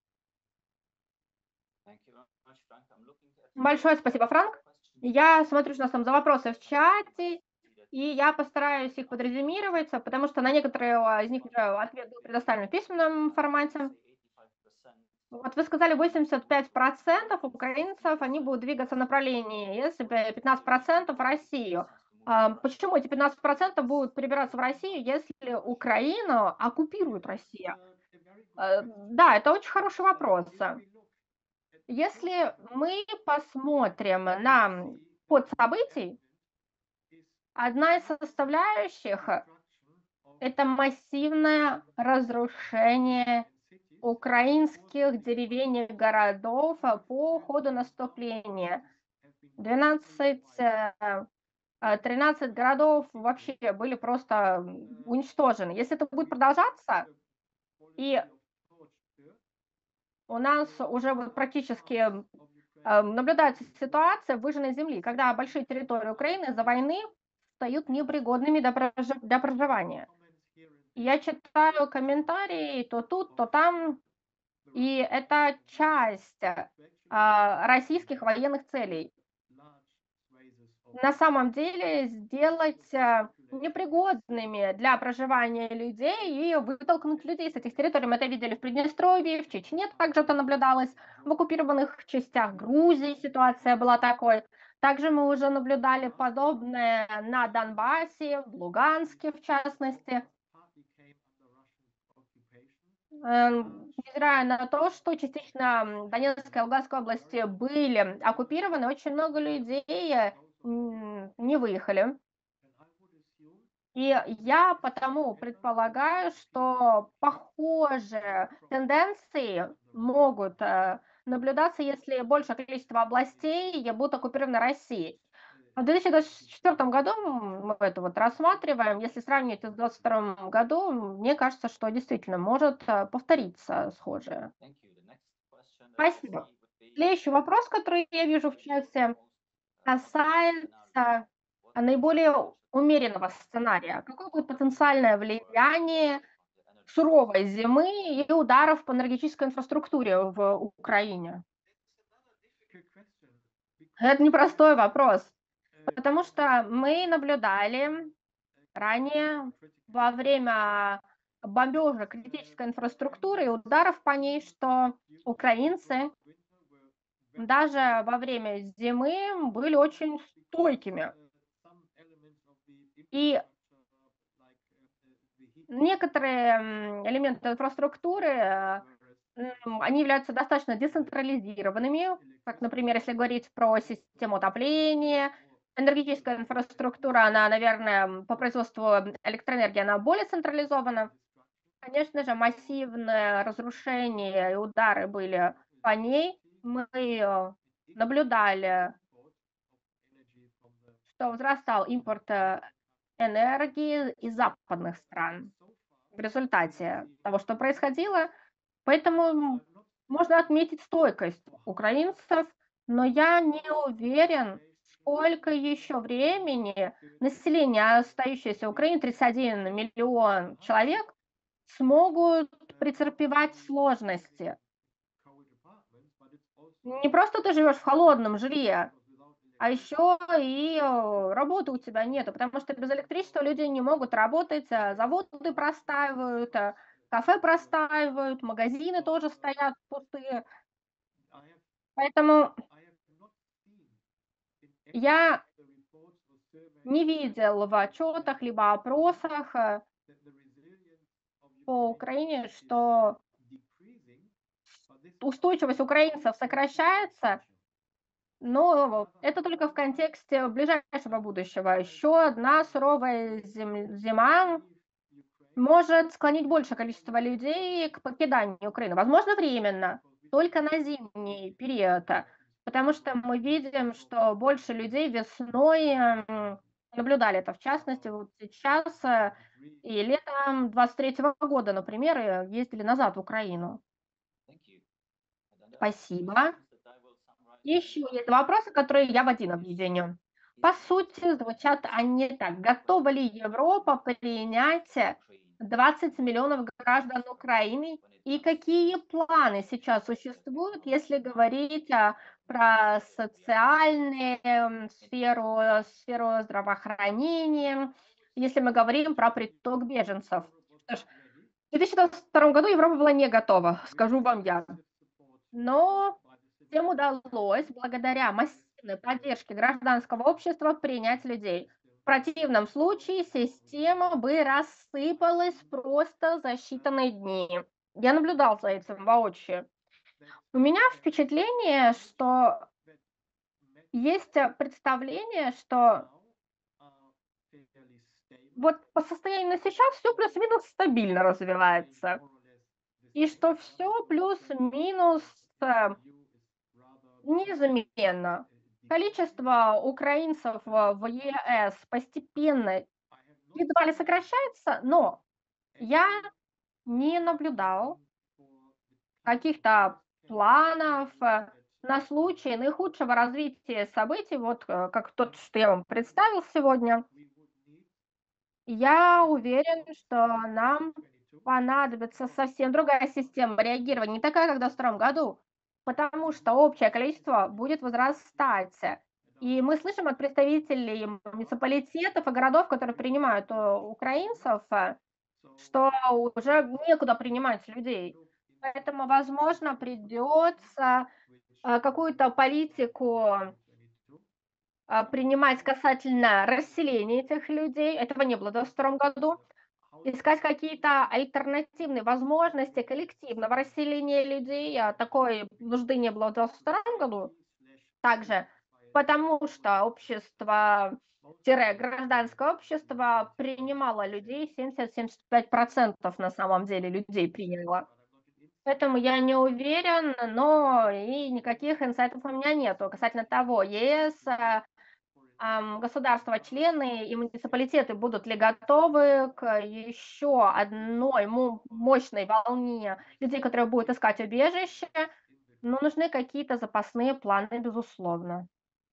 Большое спасибо, Франк. Я смотрю, что у нас там за вопросы в чате, и я постараюсь их подрезюмировать, потому что на некоторые из них уже ответ был предоставлен в письменном формате. Вот вы сказали, 85% украинцев, они будут двигаться в направлении, если бы 15% в Россию. Почему эти 15% будут перебираться в Россию, если Украину оккупирует Россия? Да, это очень хороший вопрос. Если мы посмотрим на ход событий, одна из составляющих – это массивное разрушение украинских деревень и городов по ходу наступления. 13 городов вообще были просто уничтожены. Если это будет продолжаться, и у нас уже вот практически наблюдается ситуация выжженной земли, когда большие территории Украины из-за войны стают непригодными для проживания. И я читаю комментарии то тут, то там, и это часть российских военных целей. На самом деле сделать непригодными для проживания людей и вытолкнуть людей с этих территорий. Мы это видели в Приднестровье, в Чечне также это наблюдалось, в оккупированных частях Грузии ситуация была такой. Также мы уже наблюдали подобное на Донбассе, в Луганске в частности. Невзирая на то, что частично Донецкая и Луганская области были оккупированы, очень много людей не выехали. И я потому предполагаю, что похожие тенденции могут наблюдаться, если большее количество областей будут оккупированы Россией. В 2024 году мы это вот рассматриваем. Если сравнить с 2022 годом, мне кажется, что действительно может повториться схожее. Спасибо. Следующий вопрос, который я вижу в чате, касается наиболее умеренного сценария. Какое будет потенциальное влияние суровой зимы и ударов по энергетической инфраструктуре в Украине? Это непростой вопрос, потому что мы наблюдали ранее во время бомбежек критической инфраструктуры и ударов по ней, что украинцы даже во время зимы были очень стойкими. И некоторые элементы инфраструктуры, они являются достаточно децентрализированными, как, например, если говорить про систему отопления, энергетическая инфраструктура, она, наверное, по производству электроэнергии, она более централизована. Конечно же, массивное разрушение и удары были по ней. мы наблюдали, что возрастал импорт энергии из западных стран в результате того, что происходило. Поэтому можно отметить стойкость украинцев, но я не уверен, сколько еще времени население, остающееся в Украине, 31 миллион человек, смогут претерпевать сложности. Не просто ты живешь в холодном жилье, а еще и работы у тебя нету, потому что без электричества люди не могут работать, заводы простаивают, кафе простаивают, магазины тоже стоят пустые. Поэтому я не видел в отчетах либо опросах по Украине, что устойчивость украинцев сокращается, но это только в контексте ближайшего будущего. Еще одна суровая зима может склонить большее количество людей к покиданию Украины. Возможно, временно, только на зимний период, потому что мы видим, что больше людей весной наблюдали это, в частности, вот сейчас и летом 23-го года, например, ездили назад в Украину. Спасибо. Еще есть вопросы, которые я в один объединю. По сути, звучат они так. Готова ли Европа принять 20 миллионов граждан Украины? И какие планы сейчас существуют, если говорить про социальную сферу здравоохранения, если мы говорим про приток беженцев? Что ж, в 2022 году Европа была не готова, скажу вам я. Но всем удалось, благодаря массивной поддержке гражданского общества, принять людей. В противном случае система бы рассыпалась просто за считанные дни. Я наблюдал за этим воочию. У меня впечатление, что есть представление, что вот по состоянию на сейчас все плюс-минус стабильно развивается. И что все плюс-минус неизменно. Количество украинцев в ЕС постепенно едва ли сокращается, но я не наблюдал каких-то планов на случай наихудшего развития событий, вот как тот, что я вам представил сегодня. Я уверен, что нам понадобится совсем другая система реагирования, не такая, как в 2022 году, потому что общее количество будет возрастать. И мы слышим от представителей муниципалитетов и городов, которые принимают украинцев, что уже некуда принимать людей. Поэтому, возможно, придется какую-то политику принимать касательно расселения этих людей. Этого не было в 2022 году. Искать какие-то альтернативные возможности коллективного расселения людей. Такой нужды не было в 2022 году. Также потому что гражданское общество принимало людей, 70-75% на самом деле людей приняло. Поэтому я не уверен, но и никаких инсайтов у меня нету касательно того, ЕС, государства-члены и муниципалитеты будут ли готовы к еще одной мощной волне людей, которые будут искать убежище, но нужны какие-то запасные планы, безусловно.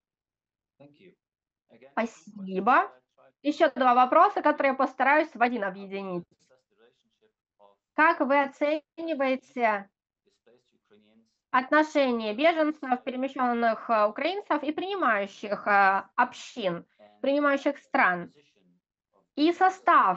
Спасибо. Еще два вопроса, которые я постараюсь в один объединить. Как вы оцениваете отношение беженцев, перемещенных украинцев и принимающих общин, принимающих стран, и состав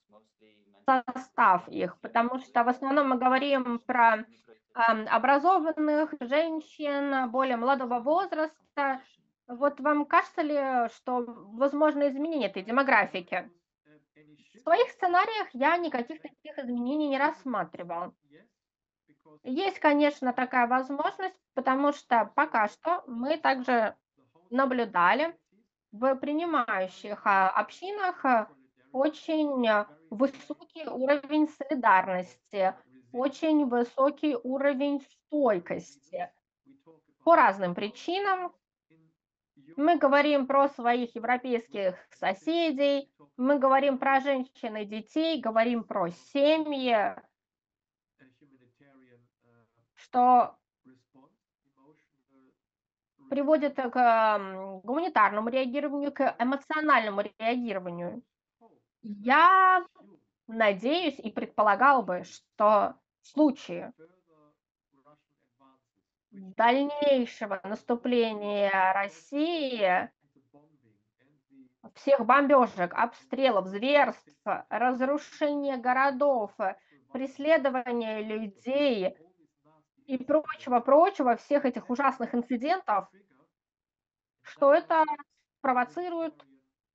их, потому что в основном мы говорим про образованных женщин более молодого возраста. Вот вам кажется ли, что возможно изменение этой демографики? В своих сценариях я никаких таких изменений не рассматривал. Есть, конечно, такая возможность, потому что пока что мы также наблюдали в принимающих общинах очень высокий уровень солидарности, очень высокий уровень стойкости. по разным причинам. Мы говорим про своих европейских соседей, мы говорим про женщин и детей, говорим про семьи, что приводит к гуманитарному реагированию, к эмоциональному реагированию. Я надеюсь и предполагал бы, что в случае дальнейшего наступления России, всех бомбежек, обстрелов, зверств, разрушения городов, преследования людей и прочего, всех этих ужасных инцидентов, что это провоцирует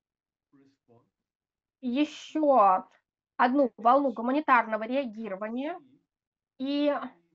еще одну волну гуманитарного реагирования. И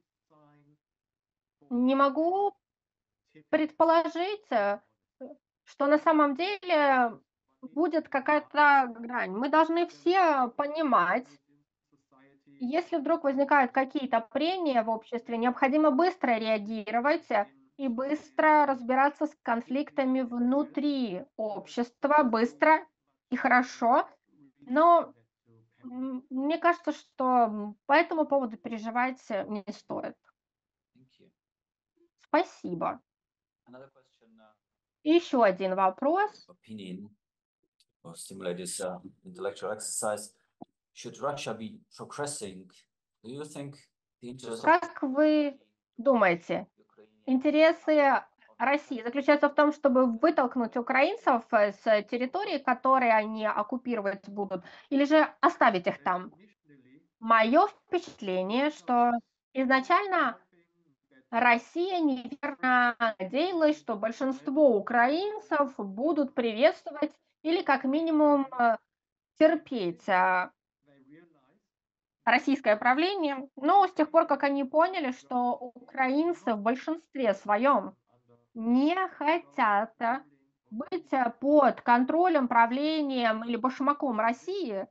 не могу предположить, что на самом деле будет какая-то грань. Мы должны все понимать, если вдруг возникают какие-то прения в обществе, необходимо быстро реагировать и быстро разбираться с конфликтами внутри общества, быстро и хорошо. Но мне кажется, что по этому поводу переживать не стоит. Thank you. Спасибо. Another question, И еще один вопрос. opinion or stimulate this intellectual exercise. Should Russia be progressing? Do you think the interest of Как вы думаете, Ukrainian интересы России заключаются в том, чтобы вытолкнуть украинцев с территории, которые они оккупировать будут, или же оставить их там? Мое впечатление, что изначально Россия неверно надеялась, что большинство украинцев будут приветствовать или как минимум терпеть российское правление, но с тех пор, как они поняли, что украинцы в большинстве своем не хотят быть под контролем, правлением или башмаком России,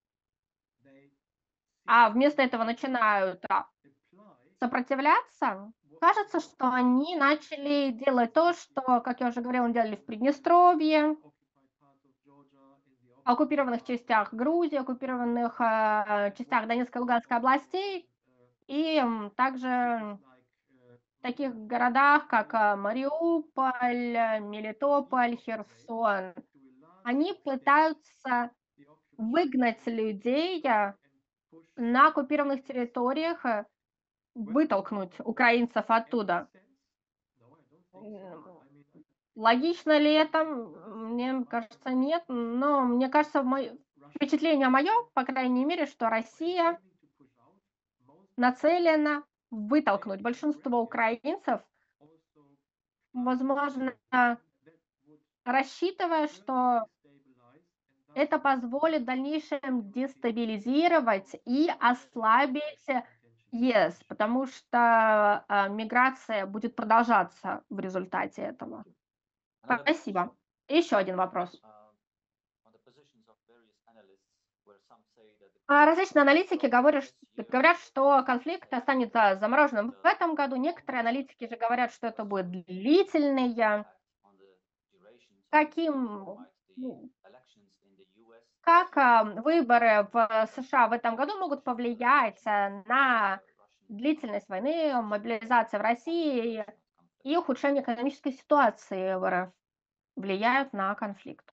а вместо этого начинают сопротивляться, кажется, что они начали делать то, что, как я уже говорила, делали в Приднестровье, оккупированных частях Грузии, оккупированных частях Донецкой и Луганской областей, и также в таких городах, как Мариуполь, Мелитополь, Херсон. Они пытаются выгнать людей на оккупированных территориях, вытолкнуть украинцев оттуда. Логично ли это? Мне кажется, нет. Но мне кажется, впечатление мое, по крайней мере, что Россия нацелена вытолкнуть большинство украинцев, возможно, рассчитывая, что это позволит в дальнейшем дестабилизировать и ослабить ЕС, потому что миграция будет продолжаться в результате этого. Another Спасибо. Еще один вопрос. on the positions of various analysts, where some say that the Различные аналитики говорят, что конфликт останется замороженным в этом году. Некоторые аналитики же говорят, что это будет длительный. impact on the duration of Каким, might the elections in the US как выборы в США в этом году могут повлиять на длительность войны, мобилизация в России и ухудшение экономической ситуации в РФ влияют на конфликт?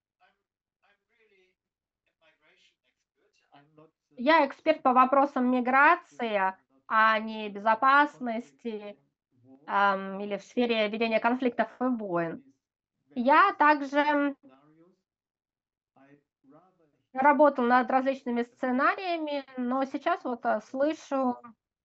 Я эксперт по вопросам миграции, а не безопасности или в сфере ведения конфликтов и войн. Я также работал над различными сценариями, но сейчас вот слышу,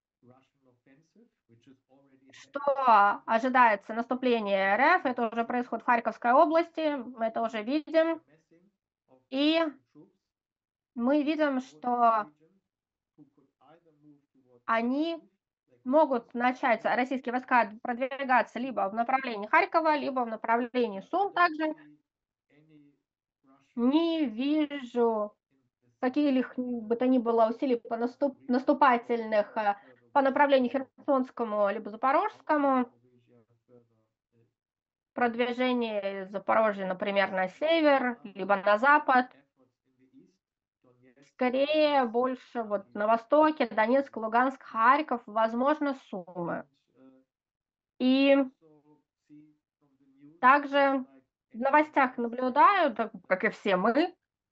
что ожидается наступление РФ, это уже происходит в Харьковской области, мы это уже видим, и мы видим, что они могут начать, российские войска, продвигаться либо в направлении Харькова, либо в направлении Сум также. Не вижу каких бы то ни было усилий по наступательных по направлению Херсонскому либо Запорожскому. продвижение из Запорожья, например, на север, либо на запад. Скорее, больше вот на востоке, Донецк, Луганск, Харьков, возможно, Сумы. И также в новостях наблюдаю, так как и все мы,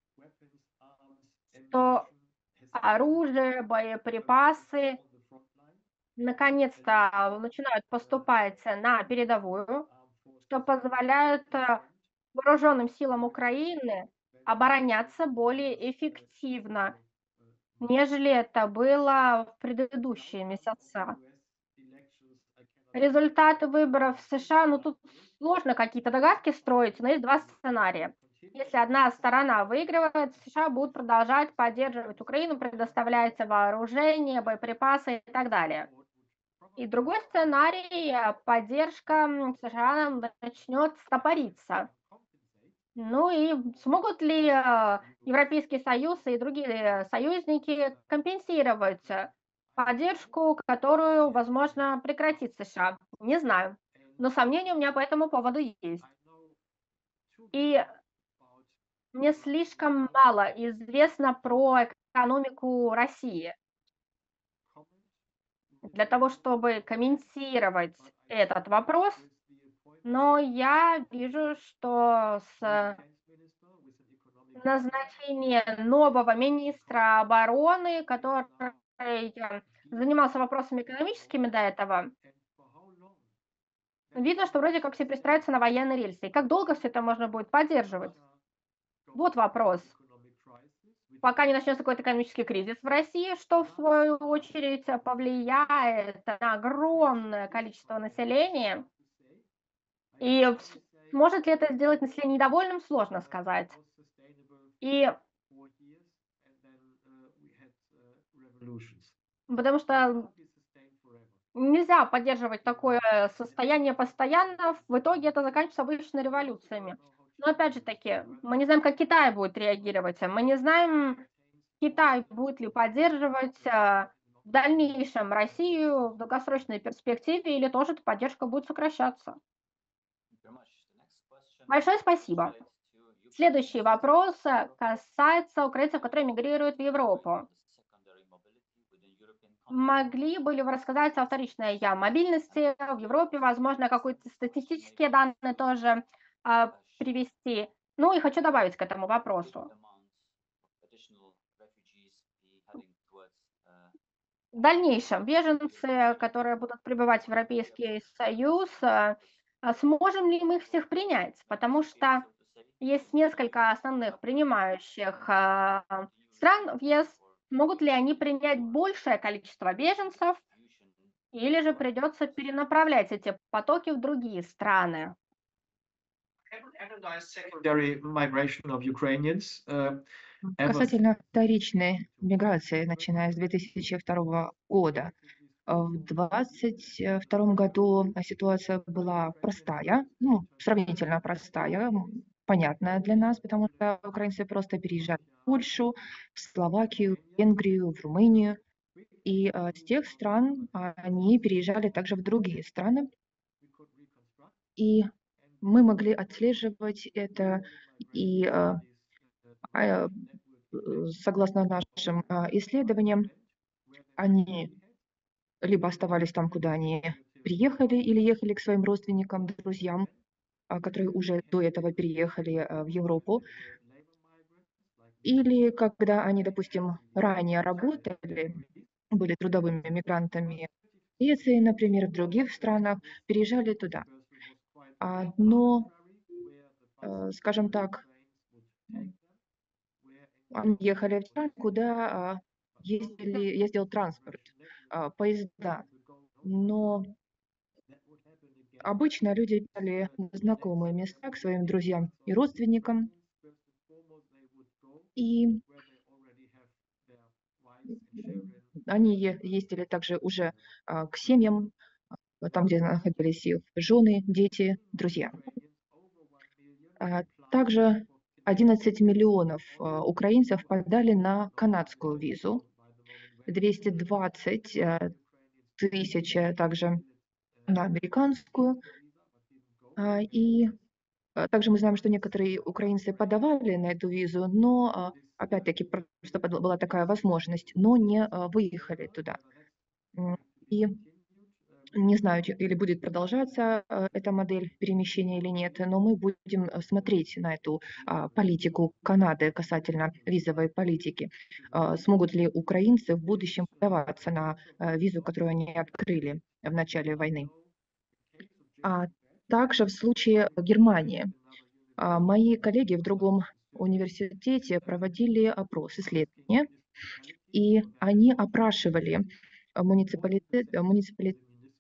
что оружие, боеприпасы наконец-то начинают поступать на передовую, что позволяет вооруженным силам Украины обороняться более эффективно, нежели это было в предыдущие месяца. Результаты выборов в США, ну тут сложно какие-то догадки строить, но есть два сценария. Если одна сторона выигрывает, США будут продолжать поддерживать Украину, предоставлять вооружение, боеприпасы и так далее. И другой сценарий, поддержка США начнет стопориться. Ну и смогут ли Европейский Союз и другие союзники компенсировать поддержку, которую, возможно, прекратит США? Не знаю. Но сомнения у меня по этому поводу есть. И мне слишком мало известно про экономику России для того, чтобы комментировать этот вопрос. Но я вижу, что с назначение нового министра обороны, который занимался вопросами экономическими до этого, видно, что вроде как все пристраиваются на военные рельсы. И как долго все это можно будет поддерживать? Вот вопрос. Пока не начнется какой-то экономический кризис в России, что в свою очередь повлияет на огромное количество населения. И может ли это сделать население недовольным, сложно сказать. И потому что нельзя поддерживать такое состояние постоянно, в итоге это заканчивается обычно революциями. Но опять же таки, мы не знаем, как Китай будет реагировать, мы не знаем, Китай будет ли поддерживать в дальнейшем Россию в долгосрочной перспективе, или тоже эта поддержка будет сокращаться. Большое спасибо. Следующий вопрос касается украинцев, которые мигрируют в Европу. Могли бы ли вы рассказать о вторичной мобильности в Европе, возможно, какие-то статистические данные тоже привести? Ну и хочу добавить к этому вопросу. В дальнейшем беженцы, которые будут прибывать в Европейский Союз, сможем ли мы их всех принять? Потому что есть несколько основных принимающих стран в ЕС. Могут ли они принять большее количество беженцев, или же придется перенаправлять эти потоки в другие страны? Secondary migration of Ukrainians, ever Касательно вторичной миграции, начиная с 2002 года. В 2022 году ситуация была простая, ну, сравнительно простая, понятная для нас, потому что украинцы просто переезжали в Польшу, в Словакию, в Венгрию, в Румынию. И с тех стран они переезжали также в другие страны. И мы могли отслеживать это, и согласно нашим исследованиям, они либо оставались там, куда они приехали, или ехали к своим родственникам, друзьям, которые уже до этого переехали в Европу, или когда они, допустим, ранее работали, были трудовыми мигрантами в Греции, например, в других странах, переезжали туда. Но, скажем так, они ехали в страны, куда ездил транспорт, поезда. Но обычно люди ехали в знакомые места к своим друзьям и родственникам, и они ездили также уже к семьям, там, где находились их жены, дети, друзья. Также 11 миллионов украинцев подали на канадскую визу, 220 тысяч также на американскую. И также мы знаем, что некоторые украинцы подавали на эту визу, но опять-таки просто была такая возможность, но не выехали туда. И не знаю, или будет продолжаться эта модель перемещения или нет, но мы будем смотреть на эту политику Канады касательно визовой политики. Смогут ли украинцы в будущем подаваться на визу, которую они открыли в начале войны? А также в случае Германии. Мои коллеги в другом университете проводили опрос, исследование, и они опрашивали муниципалитеты,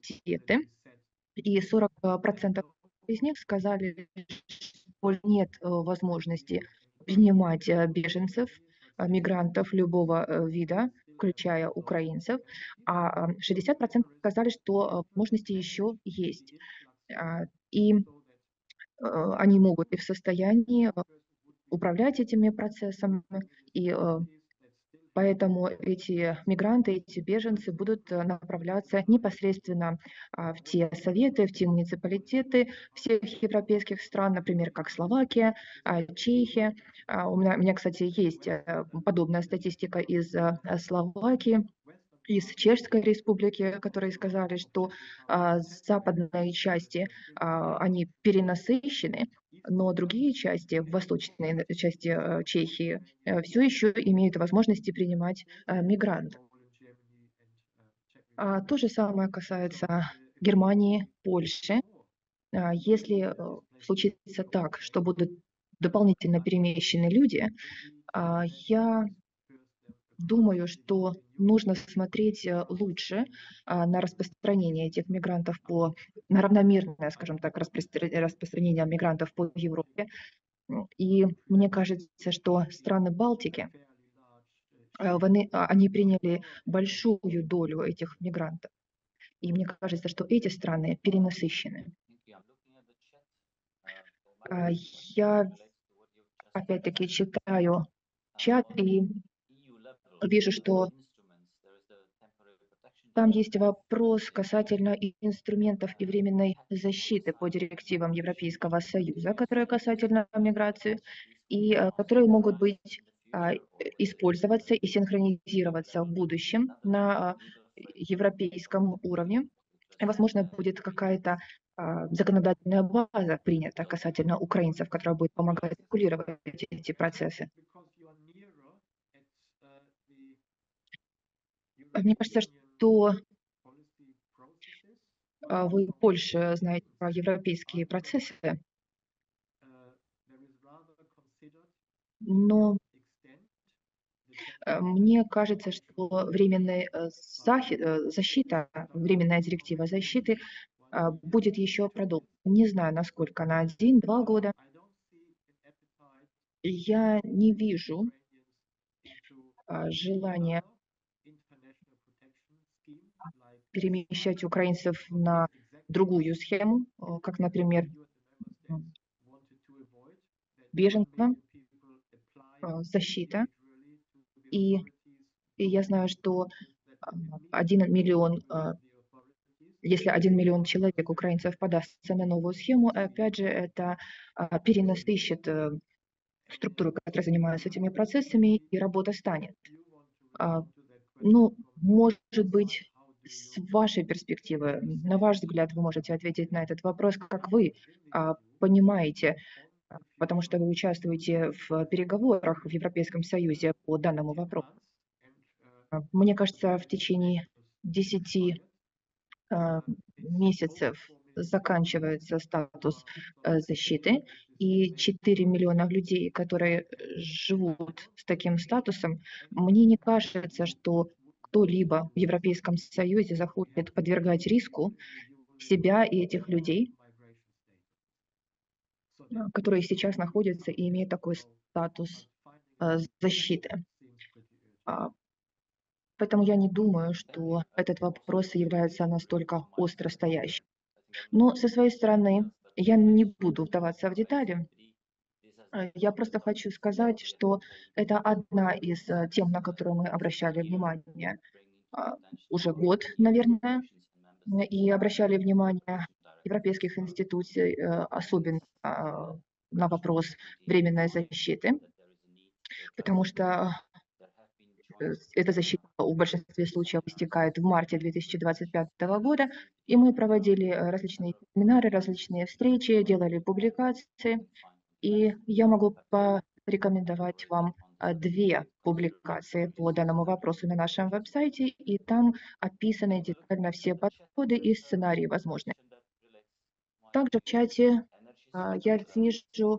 и 40% из них сказали, что нет возможности принимать беженцев, мигрантов любого вида, включая украинцев, а 60% сказали, что возможности еще есть. И они могут и в состоянии управлять этими процессами, и поэтому эти мигранты, эти беженцы будут направляться непосредственно в те советы, в те муниципалитеты всех европейских стран, например, как Словакия, Чехия. У меня, кстати, есть подобная статистика из Словакии, из Чешской Республики, которые сказали, что западные части, они перенасыщены, но другие части, в восточной части Чехии, все еще имеют возможности принимать мигрантов. То же самое касается Германии, Польши. Если случится так, что будут дополнительно перемещены люди, я думаю, что нужно смотреть лучше на распространение этих мигрантов на равномерное, скажем так, распространение мигрантов по Европе. И мне кажется, что страны Балтики, они приняли большую долю этих мигрантов. И мне кажется, что эти страны перенасыщены. Я опять-таки читаю чат и вижу, что там есть вопрос касательно инструментов и временной защиты по директивам Европейского Союза, которые касательно миграции, и которые могут быть использоваться и синхронизироваться в будущем на европейском уровне. И, возможно, будет какая-то законодательная база принята касательно украинцев, которая будет помогать регулировать эти процессы. Мне кажется, что вы больше знаете про европейские процессы, но мне кажется, что временная защита, временная директива защиты будет еще продолжена. Не знаю, насколько, на 1-2 года. Я не вижу желания перемещать украинцев на другую схему, как, например, беженство, защита. И я знаю, что 1 миллион, если 1 миллион человек, украинцев, подастся на новую схему, опять же, это перенасыщит структуру, которая занимается этими процессами, и работа станет. Ну, может быть, с вашей перспективы, на ваш взгляд, вы можете ответить на этот вопрос, как вы понимаете, потому что вы участвуете в переговорах в Европейском Союзе по данному вопросу. Мне кажется, в течение 10 месяцев заканчивается статус защиты, и 4 миллиона людей, которые живут с таким статусом, мне не кажется, что кто-либо в Европейском Союзе захочет подвергать риску себя и этих людей, которые сейчас находятся и имеют такой статус защиты. Поэтому я не думаю, что этот вопрос является настолько остро стоящим. Но со своей стороны я не буду вдаваться в детали. Я просто хочу сказать, что это одна из тем, на которую мы обращали внимание уже год, наверное, и обращали внимание европейских институций, особенно на вопрос временной защиты, потому что эта защита в большинстве случаев истекает в марте 2025 года, и мы проводили различные семинары, различные встречи, делали публикации, и я могу порекомендовать вам две публикации по данному вопросу на нашем веб-сайте, и там описаны детально все подходы и сценарии возможны. Также в чате я вижу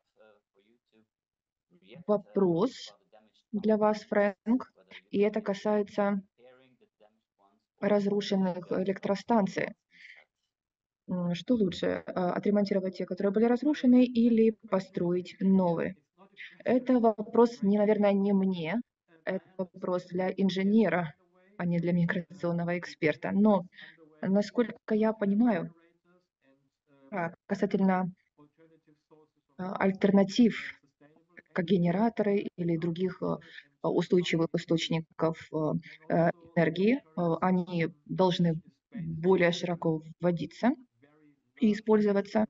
вопрос для вас, Фрэнк, и это касается разрушенных электростанций. Что лучше, отремонтировать те, которые были разрушены, или построить новые? Это вопрос, наверное, не мне, это вопрос для инженера, а не для миграционного эксперта. Но, насколько я понимаю, касательно альтернатив, как генераторы или других устойчивых источников энергии, они должны более широко вводиться и использоваться.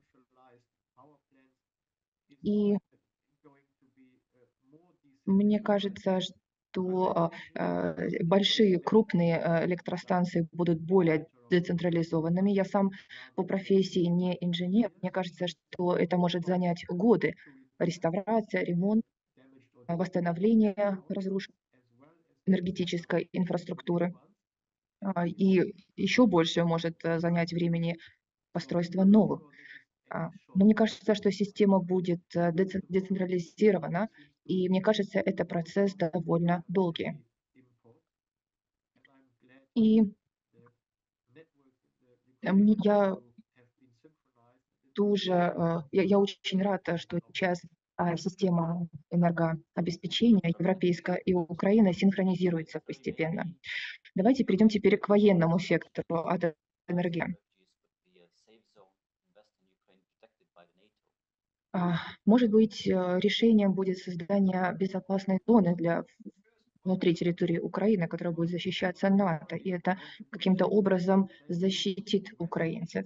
И мне кажется, что большие, крупные электростанции будут более децентрализованными. Я сам по профессии не инженер. Мне кажется, что это может занять годы. Реставрация, ремонт, восстановление разрушенной энергетической инфраструктуры. И еще больше может занять времени постройство новых. Но мне кажется, что система будет децентрализирована, и мне кажется, это процесс довольно долгий. И я тоже, я очень рада, что сейчас система энергообеспечения европейская и Украина синхронизируется постепенно. Давайте перейдем теперь к военному сектору атомной энергии. Может быть, решением будет создание безопасной зоны внутри территории Украины, которая будет защищаться НАТО, и это каким-то образом защитит украинцев.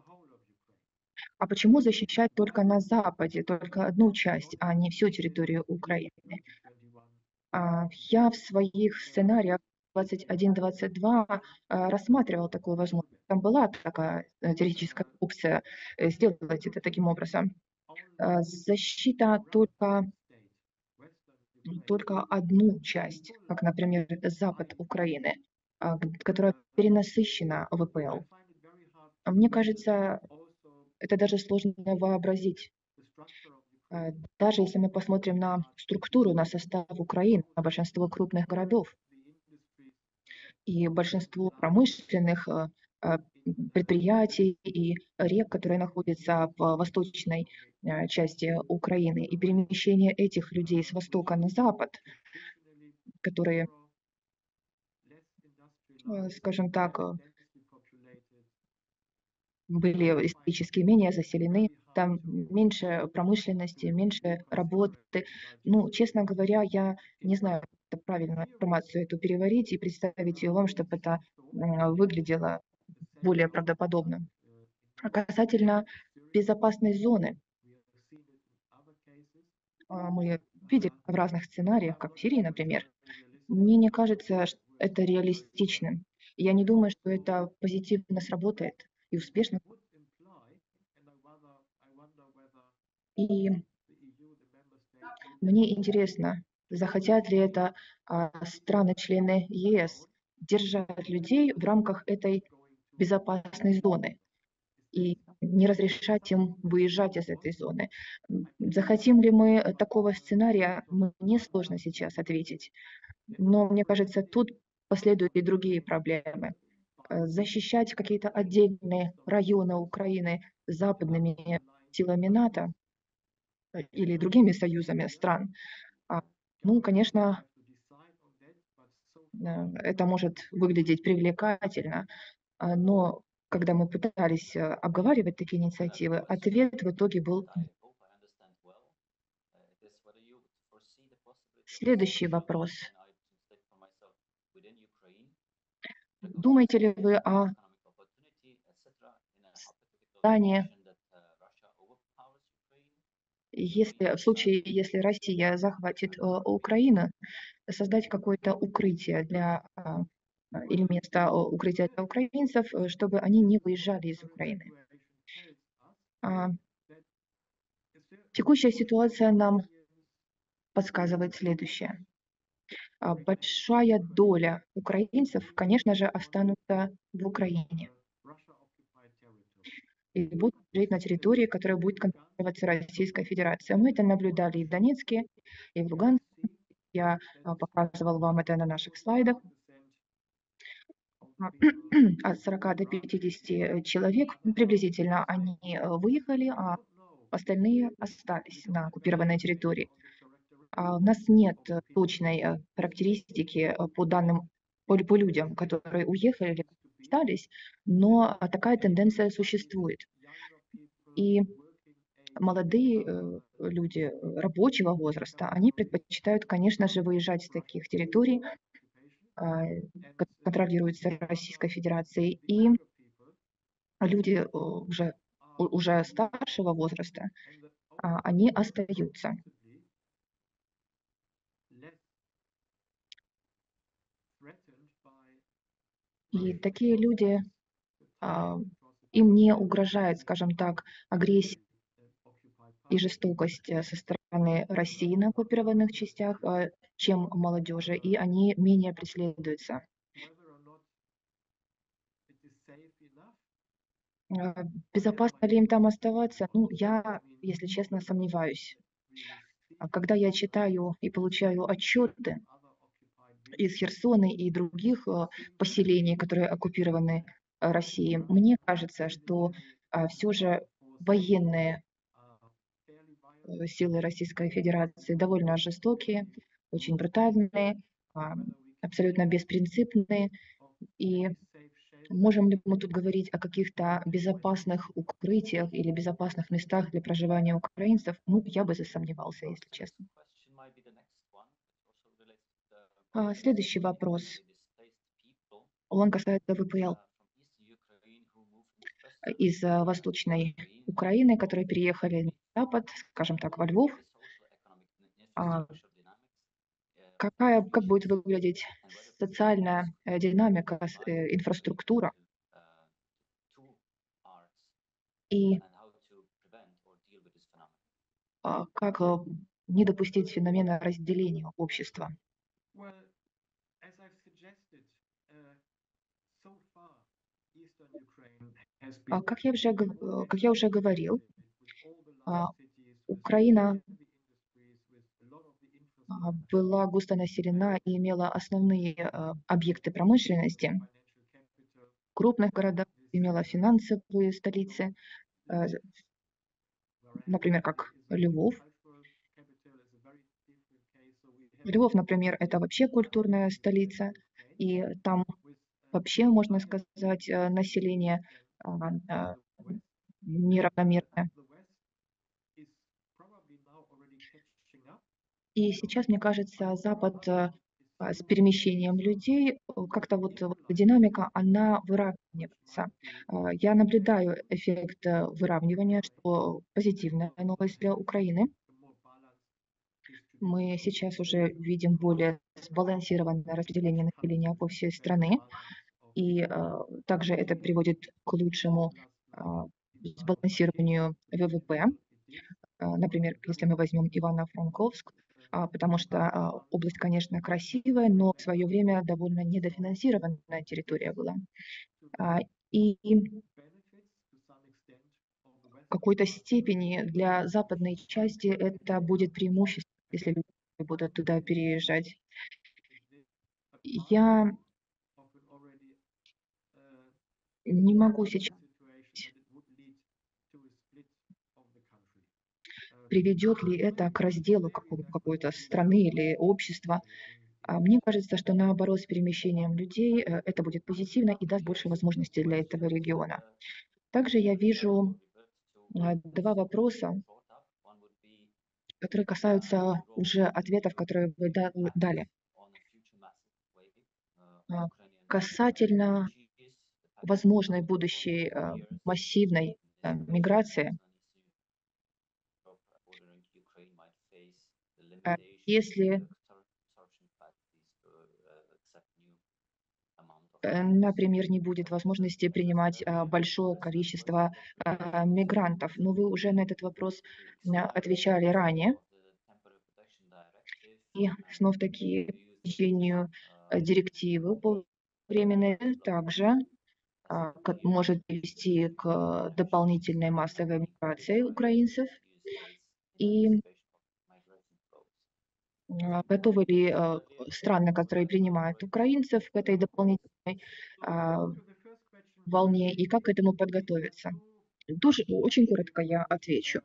А почему защищать только на Западе, только одну часть, а не всю территорию Украины? Я в своих сценариях 21-22 рассматривал такую возможность. Там была такая теоретическая опция сделать это таким образом. Защита только одну часть, как, например, запад Украины, которая перенасыщена ВПЛ. Мне кажется, это даже сложно вообразить. Даже если мы посмотрим на структуру, на состав Украины, на большинство крупных городов и большинство промышленных предприятий и рек, которые находятся в восточной части Украины, и перемещение этих людей с востока на запад, которые, скажем так, были исторически менее заселены, там меньше промышленности, меньше работы. Ну, честно говоря, я не знаю, как это правильно информацию эту переварить и представить ее вам, чтобы это выглядело более правдоподобно. А касательно безопасной зоны, мы видели в разных сценариях, как в Сирии, например. Мне не кажется, что это реалистичным. Я не думаю, что это позитивно сработает и успешно. И мне интересно, захотят ли это страны-члены ЕС держать людей в рамках этой безопасной зоны и не разрешать им выезжать из этой зоны. Захотим ли мы такого сценария, мне сложно сейчас ответить. Но мне кажется, тут последуют и другие проблемы. Защищать какие-то отдельные районы Украины западными силами НАТО или другими союзами стран, ну, конечно, это может выглядеть привлекательно, но когда мы пытались обговаривать такие инициативы, ответ в итоге был следующий вопрос. Думаете ли вы о Казахстане, если в случае, если Россия захватит Украину, создать какое-то укрытие или место укрытия для украинцев, чтобы они не выезжали из Украины. А, Текущая ситуация нам подсказывает следующее. Большая доля украинцев, конечно же, останутся в Украине и будут жить на территории, которая будет контролироваться Российской Федерацией. Мы это наблюдали и в Донецке, и в Луганске. Я показывал вам это на наших слайдах. От 40 до 50 человек приблизительно они выехали, а остальные остались на оккупированной территории. У нас нет точной характеристики по данным по людям, которые уехали или остались, но такая тенденция существует. И молодые люди рабочего возраста, они предпочитают, конечно же, выезжать с таких территорий, которые контролируются Российской Федерацией, и люди уже старшего возраста, они остаются. И такие люди, им не угрожает, скажем так, агрессия и жестокость со стороны России на оккупированных частях, чем молодежи, и они менее преследуются. Безопасно ли им там оставаться? Ну, я, если честно, сомневаюсь. Когда я читаю и получаю отчеты из Херсона и других поселений, которые оккупированы Россией, мне кажется, что все же военные силы Российской Федерации довольно жестокие, очень брутальные, абсолютно беспринципные. И можем ли мы тут говорить о каких-то безопасных укрытиях или безопасных местах для проживания украинцев? Ну, я бы засомневался, если честно. Следующий вопрос. Он касается ВПЛ из Восточной Украины, которые переехали на Запад, скажем так, во Львов. Как будет выглядеть социальная динамика, инфраструктура и как не допустить феномена разделения общества? Как я уже говорил, Украина была густо населена и имела основные объекты промышленности. В крупных городах имела финансовые столицы, например, как Львов. Львов, например, это вообще культурная столица, и там вообще, можно сказать, население неравномерное. И сейчас, мне кажется, Запад с перемещением людей, как-то вот динамика, она выравнивается. Я наблюдаю эффект выравнивания, что позитивная новость для Украины. Мы сейчас уже видим более сбалансированное распределение населения по всей стране, и также это приводит к лучшему сбалансированию ВВП. Например, если мы возьмем Ивано-Франковск, потому что область, конечно, красивая, но в свое время довольно недофинансированная территория была. И в какой-то степени для западной части это будет преимущество, если люди будут туда переезжать. Я не могу сейчас приведет ли это к разделу какой-то страны или общества. Мне кажется, что наоборот, с перемещением людей это будет позитивно и даст больше возможностей для этого региона. Также я вижу два вопроса, которые касаются уже ответов, которые вы дали. Касательно возможной будущей массивной миграции, если, например, не будет возможности принимать большое количество мигрантов. Но вы уже на этот вопрос отвечали ранее. И снова-таки течению директивы по временной также может привести к дополнительной массовой миграции украинцев. И готовы ли страны, которые принимают украинцев, к этой дополнительной волне, и как к этому подготовиться? Тоже очень коротко я отвечу.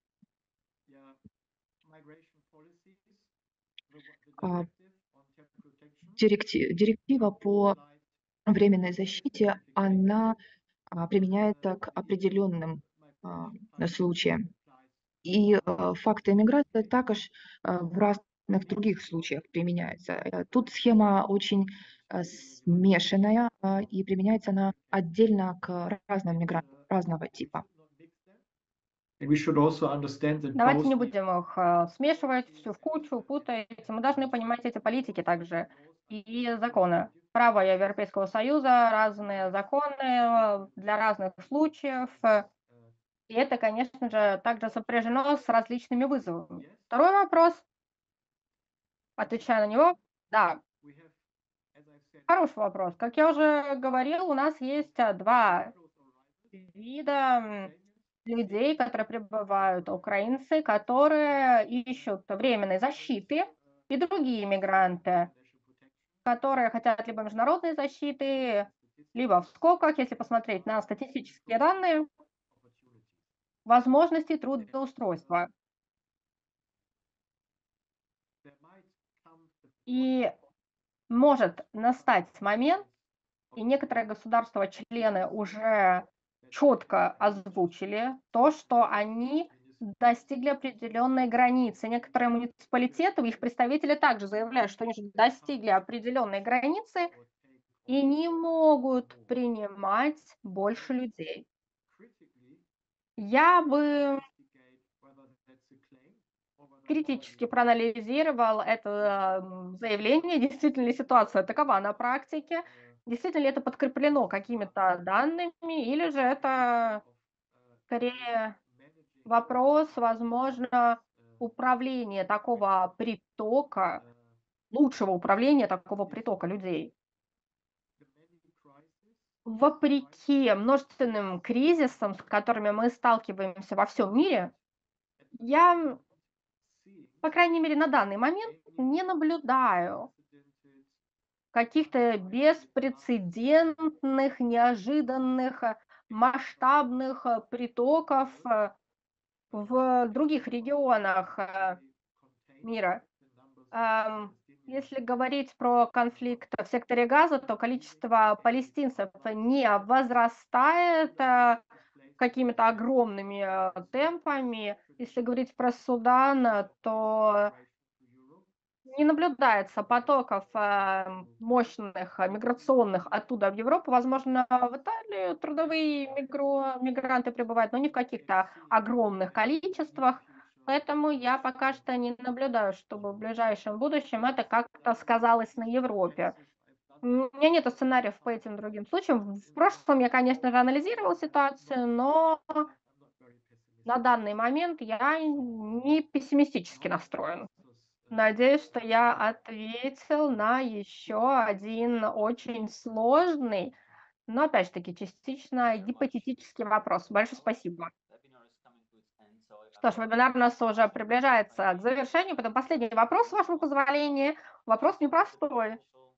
А, Директива по временной защите, она применяется к определенным случаям. И факты миграции також в разных других случаях применяется. Тут схема очень смешанная, и применяется она отдельно к разным мигрантам разного типа. And we should also understand that Давайте не both будем их смешивать все в кучу, путать. Мы должны понимать эти политики также и законы. Право Европейского Союза, разные законы для разных случаев. И это, конечно же, также сопряжено с различными вызовами. Второй вопрос, отвечая на него, да, we have, as I said, хороший вопрос. Как я уже говорил, у нас есть два вида людей, которые прибывают, украинцы, которые ищут временной защиты, и другие мигранты, которые хотят либо международной защиты, либо в скобках, если посмотреть на статистические данные, возможности трудоустройства. there might come the И может настать момент, и некоторые государства-члены уже четко озвучили то, что они достигли определенной границы. Некоторые муниципалитеты, их представители также заявляют, что они уже достигли определенной границы и не могут принимать больше людей. critically Я бы investigate whether that's a claim or whether критически проанализировал это заявление, действительно ли ситуация такова на практике, действительно ли это подкреплено какими-то данными, или же это скорее вопрос, возможно, управления такого притока, лучшего управления такого притока людей. the many crises Вопреки множественным кризисам, с которыми мы сталкиваемся во всем мире, я, seeing по крайней мере, на данный момент не наблюдаю unprecedented каких-то беспрецедентных, неожиданных, масштабных притоков в других регионах мира. Если говорить про конфликт в секторе Газа, то количество палестинцев не возрастает какими-то огромными темпами. Если говорить про Судан, то не наблюдается потоков мощных миграционных оттуда в Европу. Возможно, в Италию трудовые мигранты прибывают, но не в каких-то огромных количествах. Поэтому я пока что не наблюдаю, чтобы в ближайшем будущем это как-то сказалось на Европе. У меня нет сценариев по этим другим случаям. В прошлом я, конечно же, анализировала ситуацию, но на данный момент я не пессимистически настроен. Надеюсь, что я ответил на еще один очень сложный, но опять же таки частично гипотетический вопрос. Большое спасибо. Что ж, вебинар у нас уже приближается к завершению, поэтому последний вопрос, с вашего позволения. Вопрос непростой.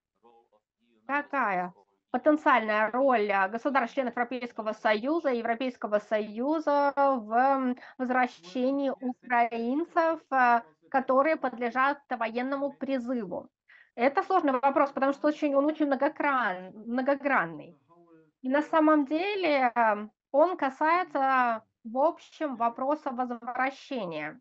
Какая потенциальная роль государств-членов Европейского Союза и Европейского Союза в возвращении украинцев, которые подлежат военному призыву? Это сложный вопрос, потому что он очень многогранный. И на самом деле он касается, в общем, вопроса возвращения.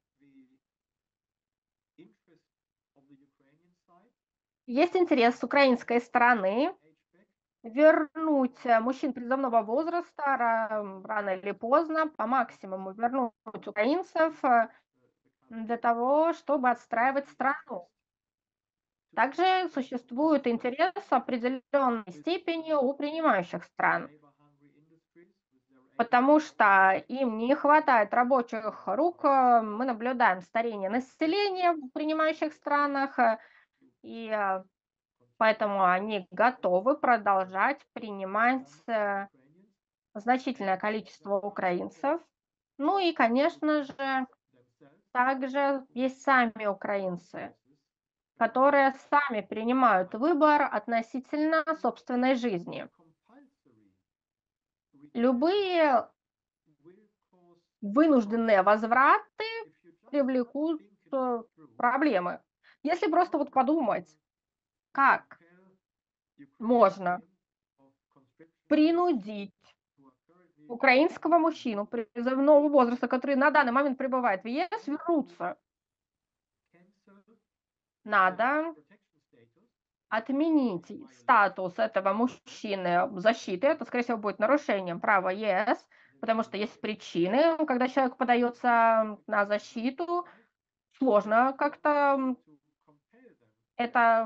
the interest of the Ukrainian side Есть интерес с украинской стороны, HPEC вернуть мужчин призывного возраста рано или поздно, по максимуму вернуть украинцев для того, чтобы отстраивать страну. Также существует интерес определенной степени у принимающих стран, потому что им не хватает рабочих рук. Мы наблюдаем старение населения в принимающих странах, и поэтому они готовы продолжать принимать значительное количество украинцев. Ну и, конечно же, также есть сами украинцы, которые сами принимают выбор относительно собственной жизни. Любые вынужденные возвраты привлекут проблемы. Если просто вот подумать, как можно принудить украинского мужчину призывного возраста, который на данный момент пребывает в ЕС, вернуться, надо отменить статус этого мужчины защиты. Это, скорее всего, будет нарушением права ЕС, потому что есть причины, когда человек подается на защиту, сложно как-то это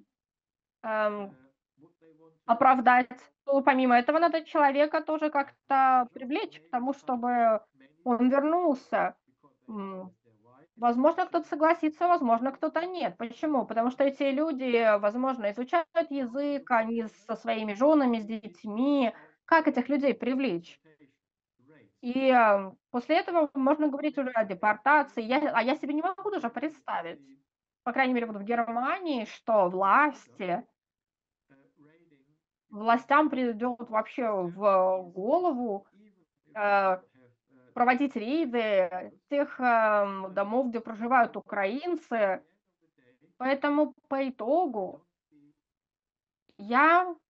оправдать. Ну, помимо этого, надо человека тоже как-то привлечь к тому, чтобы он вернулся. Возможно, кто-то согласится, возможно, кто-то нет. Почему? Потому что эти люди, возможно, изучают язык, они со своими женами, с детьми. Как этих людей привлечь? И после этого можно говорить уже о депортации. Я себе не могу даже представить, по крайней мере, вот в Германии, что властям придет вообще в голову проводить рейды тех домов, где проживают украинцы. Поэтому по итогу я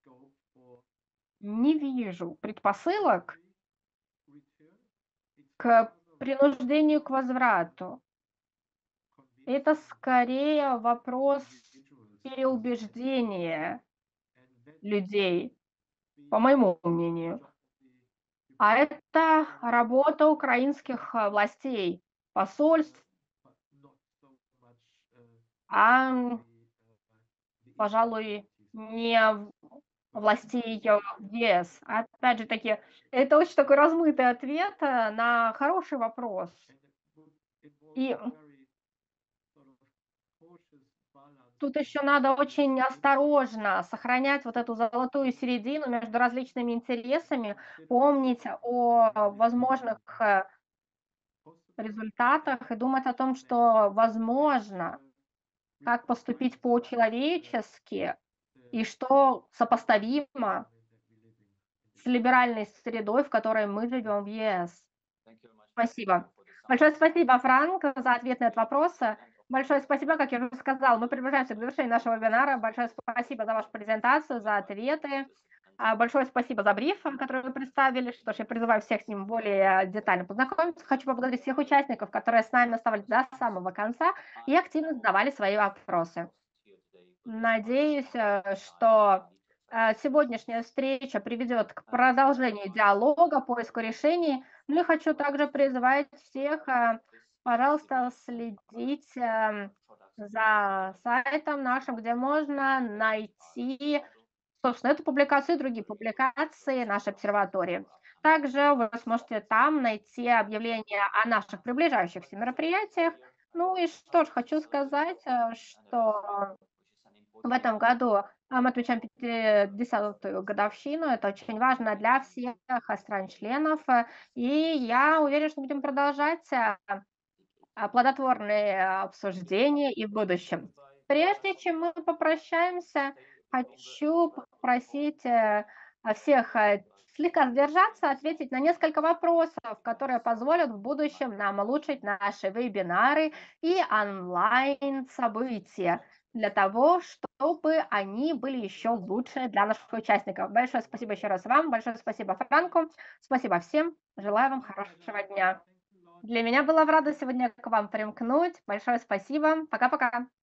не вижу предпосылок к принуждению к возврату. Это скорее вопрос переубеждения людей, по моему мнению. А это работа украинских властей, посольств, пожалуй, не властей ЕС. Опять же таки, это очень такой размытый ответ на хороший вопрос. И тут еще надо очень осторожно сохранять вот эту золотую середину между различными интересами, помнить о возможных результатах и думать о том, что возможно, как поступить по-человечески и что сопоставимо с либеральной средой, в которой мы живем в ЕС. Спасибо. Большое спасибо, Франк, за ответ на этот вопрос. Большое спасибо, как я уже сказала, мы приближаемся к завершению нашего вебинара. Большое спасибо за вашу презентацию, за ответы. Большое спасибо за бриф, который вы представили. Что ж, я призываю всех с ним более детально познакомиться. Хочу поблагодарить всех участников, которые с нами оставались до самого конца и активно задавали свои вопросы. Надеюсь, что сегодняшняя встреча приведет к продолжению диалога, поиску решений. Ну и хочу также призвать всех, пожалуйста, следить за сайтом нашим, где можно найти, собственно, эту публикацию и другие публикации нашей обсерватории. Также вы сможете там найти объявления о наших приближающихся мероприятиях. Ну и что ж, хочу сказать, что в этом году мы отмечаем 50-ю годовщину. Это очень важно для всех стран-членов. И я уверена, что будем продолжать плодотворные обсуждения и в будущем. Прежде чем мы попрощаемся, хочу попросить всех слегка сдержаться, ответить на несколько вопросов, которые позволят в будущем нам улучшить наши вебинары и онлайн-события для того, чтобы они были еще лучше для наших участников. Большое спасибо еще раз вам, большое спасибо Франку, спасибо всем, желаю вам хорошего дня. Для меня была в радость сегодня к вам примкнуть. Большое спасибо. Пока-пока.